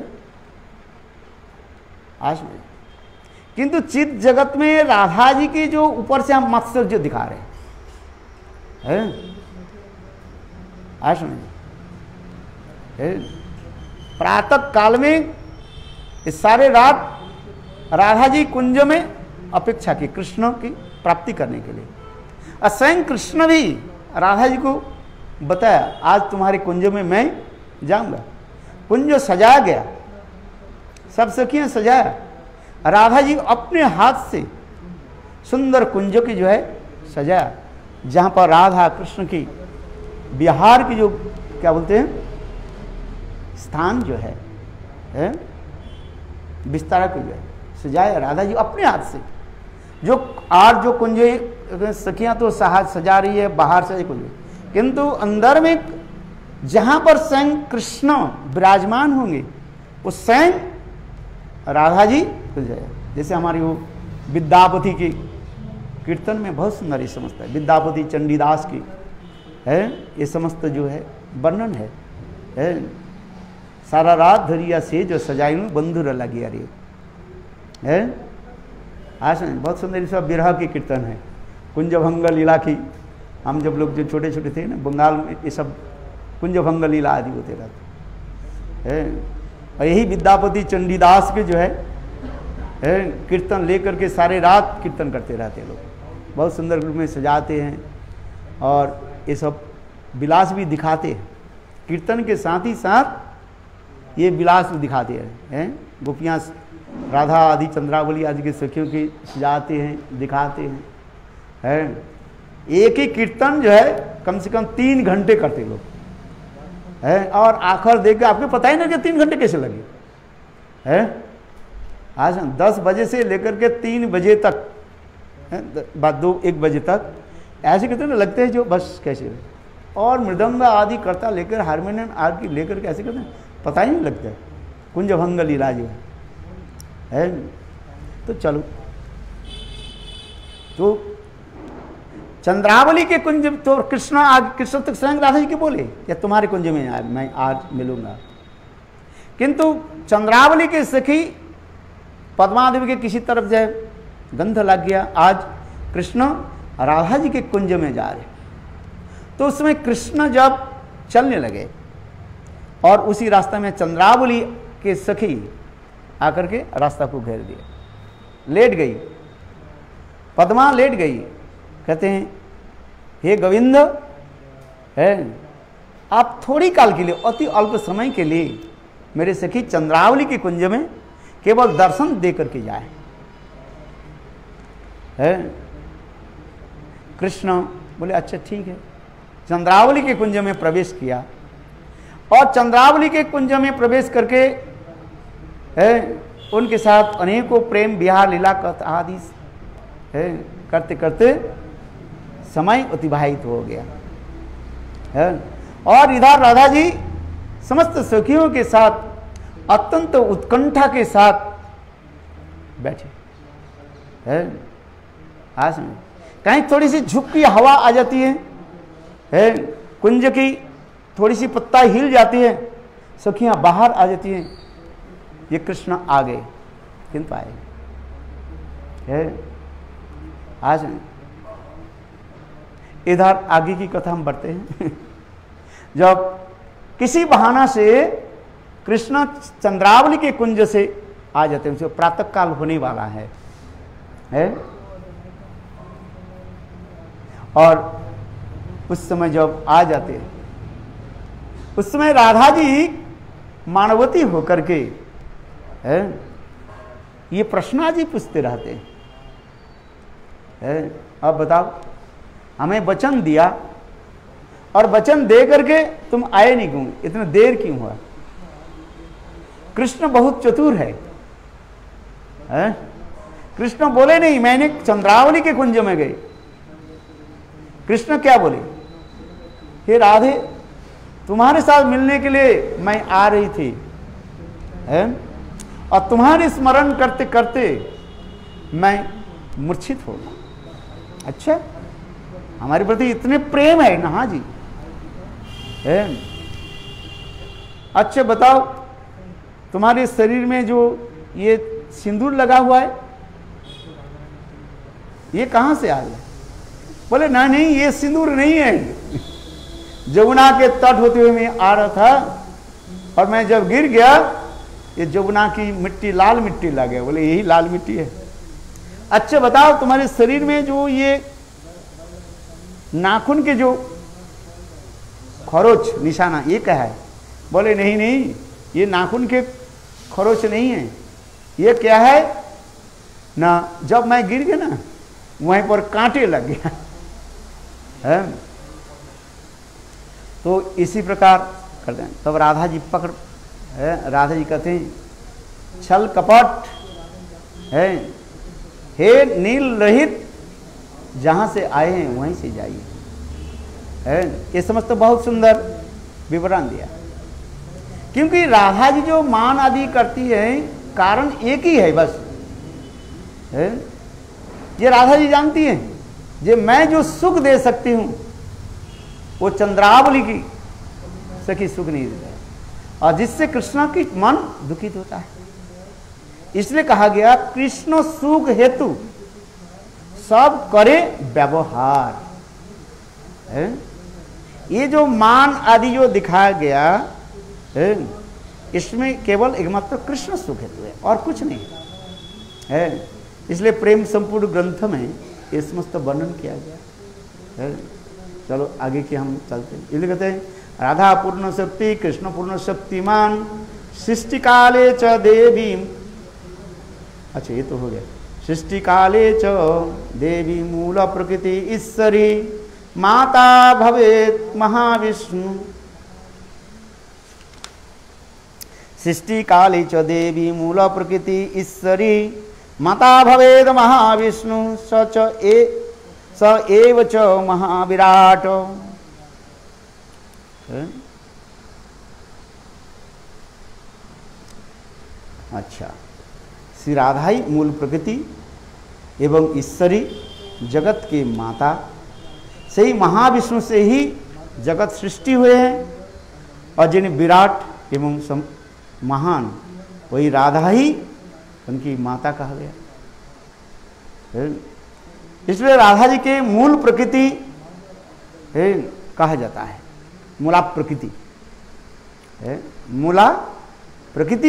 आज में किंतु चित जगत में राधा जी के जो ऊपर से हम मात्सर्य दिखा रहे हैं, आज में प्रातः काल में इस सारे रात राधा जी कुंज में अपेक्षा की कृष्ण की प्राप्ति करने के लिए। और स्वयं कृष्ण भी राधा जी को बताया, आज तुम्हारे कुंज में मैं जाऊंगा। कुंज सजाया गया, सब सखियां सजाया, राधा जी अपने हाथ से सुंदर कुंज की जो है सजाया, जहां पर राधा कृष्ण की विहार की जो क्या बोलते हैं स्थान जो है विस्तारा को जो है सजाया राधा जी अपने हाथ से। जो आज जो कुंज सखियां तो सजा रही है बाहर से कुंज, किंतु अंदर में जहां पर स्वयं कृष्ण विराजमान होंगे वो स्वयं राधा जी सजाया। जैसे हमारी वो विद्यापति की कीर्तन में बहुत सुंदर ये समझता है, विद्यापति चंडीदास की है ये समस्त जो है वर्णन है सारा रात धरिया से जो सजाई बंधुर लगी अरे है। आज बहुत सुंदर ये सब विरह की कीर्तन है, कुंजभंग लीला की। हम जब लोग जो छोटे छोटे थे ना बंगाल में ये सब कुंजभंग लीला आदि होते रहते हैं। और यही विद्यापति चंडीदास के जो है कीर्तन लेकर के सारे रात कीर्तन करते रहते हैं लोग, बहुत सुंदर रूप में सजाते हैं और ये सब विलास भी दिखाते हैं। कीर्तन के साथ ही साथ ये विलास दिखाते हैं। गोपियाँ राधा आदि चंद्रावली आदि के सखियों की सजाते हैं, दिखाते हैं। एक ही कीर्तन जो है कम से कम 3 घंटे करते लोग है, और आखिर देख के आपको पता ही नहीं कि 3 घंटे कैसे लगे है। आज 10 बजे से लेकर के 3 बजे तक बाद 2-1 बजे तक ऐसे कहते हैं लगते हैं जो बस कैसे, और मृदंग आदि करता लेकर हारमोनियम आदि लेकर के ऐसे कहते हैं पता ही नहीं लगता है। कुंजभंग लीला जो है तो चलो तो चंद्रावली के कुंज तो कृष्ण तक स्वयं राधा जी के बोले या तुम्हारे कुंज में मैं आज मिलूंगा। किंतु चंद्रावली के सखी पद्मादेवी के किसी तरफ जाए गंध लग गया, आज कृष्ण राधा जी के कुंज में जा रहे। तो उसमें कृष्ण जब चलने लगे और उसी रास्ते में चंद्रावली के सखी आकर के रास्ता को घेर दिया, लेट गई, पद्मा लेट गई। कहते हैं हे गोविंद है आप थोड़ी काल के लिए अति अल्प समय के लिए मेरे सखी चंद्रावली के कुंज में केवल दर्शन दे करके जाए। है कृष्ण बोले अच्छा ठीक है, चंद्रावली के कुंज में प्रवेश किया और चंद्रावली के कुंज में प्रवेश करके है उनके साथ अनेकों प्रेम विहार लीला कथा आदि है करते करते समय अतिबाहित हो गया है। और इधर राधा जी समस्त सखियों के साथ अत्यंत उत्कंठा के साथ बैठे है। आज में कहीं थोड़ी सी झुक की हवा आ जाती है कुंज की थोड़ी सी पत्ता हिल जाती है, सखियां बाहर आ जाती हैं, ये कृष्ण आ गए किंतु आए है। आज में इधर आगे की कथा हम बढ़ते हैं। जब किसी बहाना से कृष्ण चंद्रावली के कुंज से आ जाते हैं, प्रातः काल होने वाला है और उस समय जब आ जाते हैं उस समय राधा जी मानवती होकर के है। ये प्रश्न जी पूछते रहते हैं। अब बताओ, हमें वचन दिया और वचन दे करके तुम आए नहीं क्यों, इतना देर क्यों हुआ? कृष्ण बहुत चतुर है। कृष्ण बोले नहीं मैंने चंद्रावली के कुंज में गए। कृष्ण क्या बोले? हे राधे, तुम्हारे साथ मिलने के लिए मैं आ रही थी, और तुम्हारे स्मरण करते करते मैं मूर्छित हो गया। अच्छा, हमारे प्रति इतने प्रेम है ना? हाँ जी। अच्छा बताओ, तुम्हारे शरीर में जो ये सिंदूर लगा हुआ है, ये कहां से आ गया? बोले ना नहीं, ये सिंदूर नहीं है। जमुना के तट होते हुए मैं आ रहा था और मैं जब गिर गया, ये जमुना की मिट्टी लाल मिट्टी लग गया। बोले यही लाल मिट्टी है। अच्छा बताओ, तुम्हारे शरीर में जो ये नाखून के जो खरोच निशाना, ये क्या है? बोले नहीं नहीं, ये नाखून के खरोच नहीं है। ये क्या है ना, जब मैं गिर गया ना, वहीं पर कांटे लग गया है। तो इसी प्रकार करते हैं। तब राधा जी पकड़ है, राधा जी कहते हैं छल कपट है, हे नील रहित, जहां से आए हैं वहीं से जाइए। है, ये समझ तो बहुत सुंदर विवरण दिया। क्योंकि राधा जी जो मान आदि करती है, कारण एक ही है बस। है, ये राधा जी जानती है, जे मैं जो सुख दे सकती हूं वो चंद्रावली की सखी सुख नहीं देता है, और जिससे कृष्ण की मन दुखित होता है। इसलिए कहा गया कृष्ण सुख हेतु सब करे व्यवहार। है, ये जो मान आदि जो दिखाया गया है, इसमें केवल एकमात्र कृष्ण सुख हेतु है और कुछ नहीं है। इसलिए प्रेम संपूर्ण ग्रंथ में ये समस्त वर्णन किया गया है। चलो आगे की हम चलते हैं। इसलिए कहते हैं राधा पूर्ण शक्ति, कृष्ण पूर्ण शक्तिमान, सृष्टि काले च देवी। अच्छा ये तो हो गया। सृष्टि काले च देवी मूल प्रकृति ईश्वरी, माता भवेत महाविष्णु। सृष्टि काले च देवी मूल प्रकृति ईश्वरी, माता भवेद महाविष्णु, स एव च महाविराट। अच्छा, श्री राधा ही मूल प्रकृति एवं ईश्वरी, जगत के माता, सही महाविष्णु से ही जगत सृष्टि हुए हैं, और जिन्हें विराट एवं महान, वही राधा ही उनकी माता कहा गया। इसलिए राधा जी के मूल प्रकृति कहा जाता है, मूला प्रकृति। मूला प्रकृति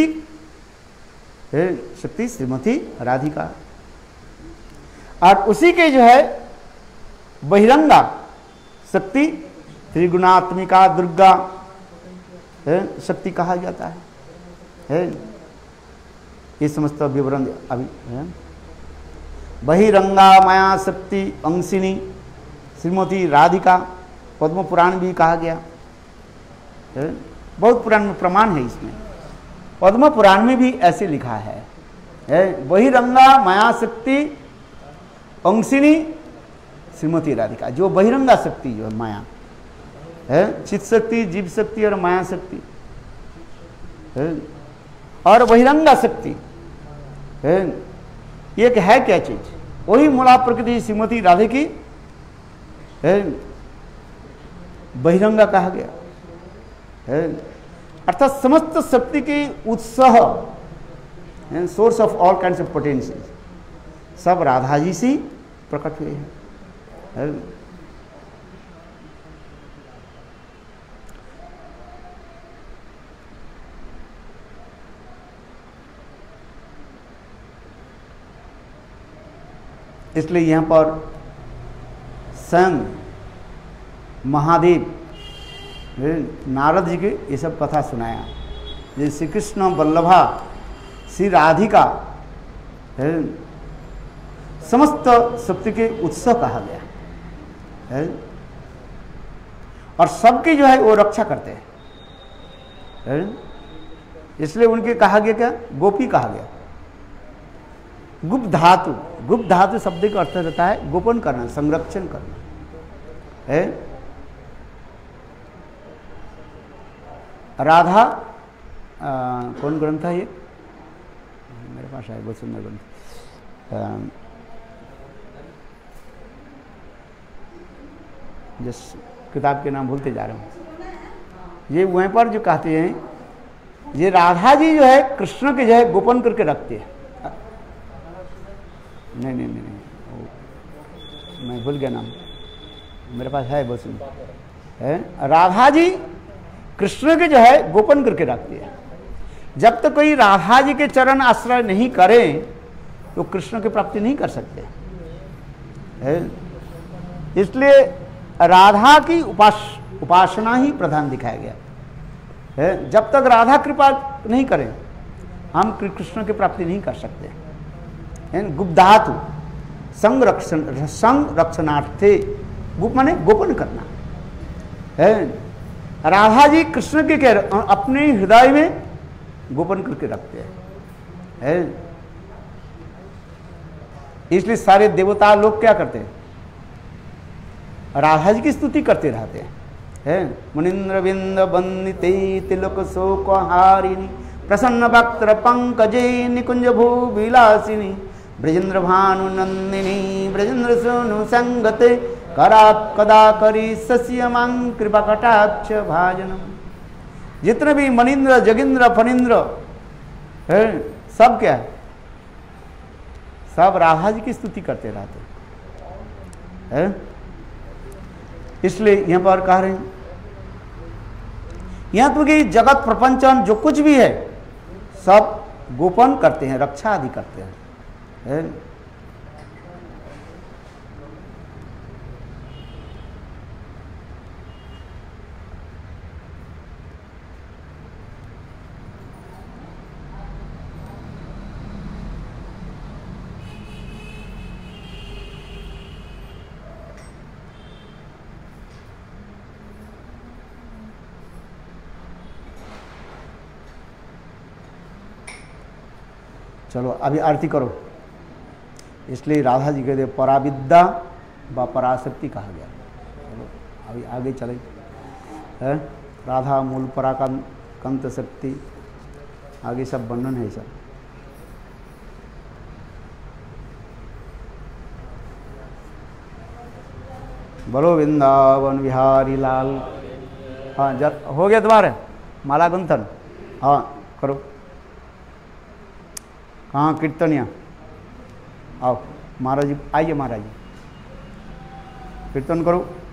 शक्ति श्रीमती राधिका, और उसी के जो है बहिरंगा शक्ति त्रिगुणात्मिका दुर्गा शक्ति कहा जाता है। ये समस्त विवरण अभी है। बहिरंगा माया शक्ति अंशिनी श्रीमती राधिका, पद्म पुराण भी कहा गया है। बहुत पुराण में प्रमाण है इसमें। पद्म पुराण में भी ऐसे लिखा है, बहिरंगा माया शक्ति अंशिनी श्रीमती राधिका। जो बहिरंगा शक्ति जो है माया है, चित शक्ति, जीव शक्ति और माया शक्ति है, और बहिरंगा शक्ति है, ये है क्या चीज? वही मूला प्रकृति श्रीमती राधे की है, बहिरंगा कहा गया है। अर्थात समस्त शक्ति के उत्साह, source of all kinds of potential, सब राधा जी से प्रकट हुए हैं। इसलिए यहाँ पर स्वयं महादेव नारद जी के ये सब कथा सुनाया। जैसे श्री कृष्ण वल्लभा श्री राधिका है, समस्त शक्ति के उत्सव कहा गया है, और सबकी जो है वो रक्षा करते हैं है? इसलिए उनके कहा गया क्या, गोपी कहा गया। गुप्त धातु, गुप्त धातु शब्द का अर्थ रहता है गोपन करना, संरक्षण करना है। राधा कौन ग्रंथ है ये, मेरे पास है बहुत सुंदर ग्रंथ, जिस किताब के नाम भूलते जा रहे हूँ। ये वहीं पर जो कहते हैं, ये राधा जी जो है कृष्ण के जो है गोपन करके रखते हैं। नहीं नहीं नहीं, नहीं मैं भूल गया नाम, मेरे पास है बहुत सुंदर है। राधा जी कृष्ण के जो है गोपन करके रखते हैं। जब तक कोई राधा जी के चरण आश्रय नहीं करें तो कृष्ण की प्राप्ति नहीं कर सकते है। इसलिए राधा की उपासना ही प्रधान दिखाया गया है। जब तक राधा कृपा नहीं करें हम कृष्ण की प्राप्ति नहीं कर सकते है। गुप्त धातु संरक्षणार्थे, गुप्त माने गोपन करना है। राधा जी कृष्ण के अपने हृदय में गोपन करके रखते हैं। इसलिए सारे देवता लोग क्या करते हैं, राधा जी की स्तुति करते रहते हैं। मुनिंद्र बिंद वंदिते तिलक शोक हारिणी, प्रसन्न वक्त्र पंकजे निकुंज भू विलासिनी, ब्रजेंद्र भानु नंदिनी ब्रजेंद्र सोनु संगते, कराप कदा करी सस्यमां कृपा कटाक्ष भाजनम। जितने भी मनिंद्र जगिंद्र फनिंद्र है सब क्या है, सब राधा जी की स्तुति करते रहते हैं। इसलिए यहां पर कह रहे हैं, यहां तो कि जगत प्रपंचन जो कुछ भी है सब गोपन करते हैं, रक्षा आदि करते हैं है? चलो अभी आरती करो। इसलिए राधा जी के पराविद्या व पराशक्ति कहा गया। चलो अभी आगे चले है। राधा मूल पराकांत शक्ति, आगे सब वर्णन है सब। बोलो वृंदावन बिहारी लाल। हाँ हो गया तुम्हारे माला गुंथन, हाँ करो। कहाँ कीर्तनिया, आओ महाराज जी, आइए महाराज जी कीर्तन करो।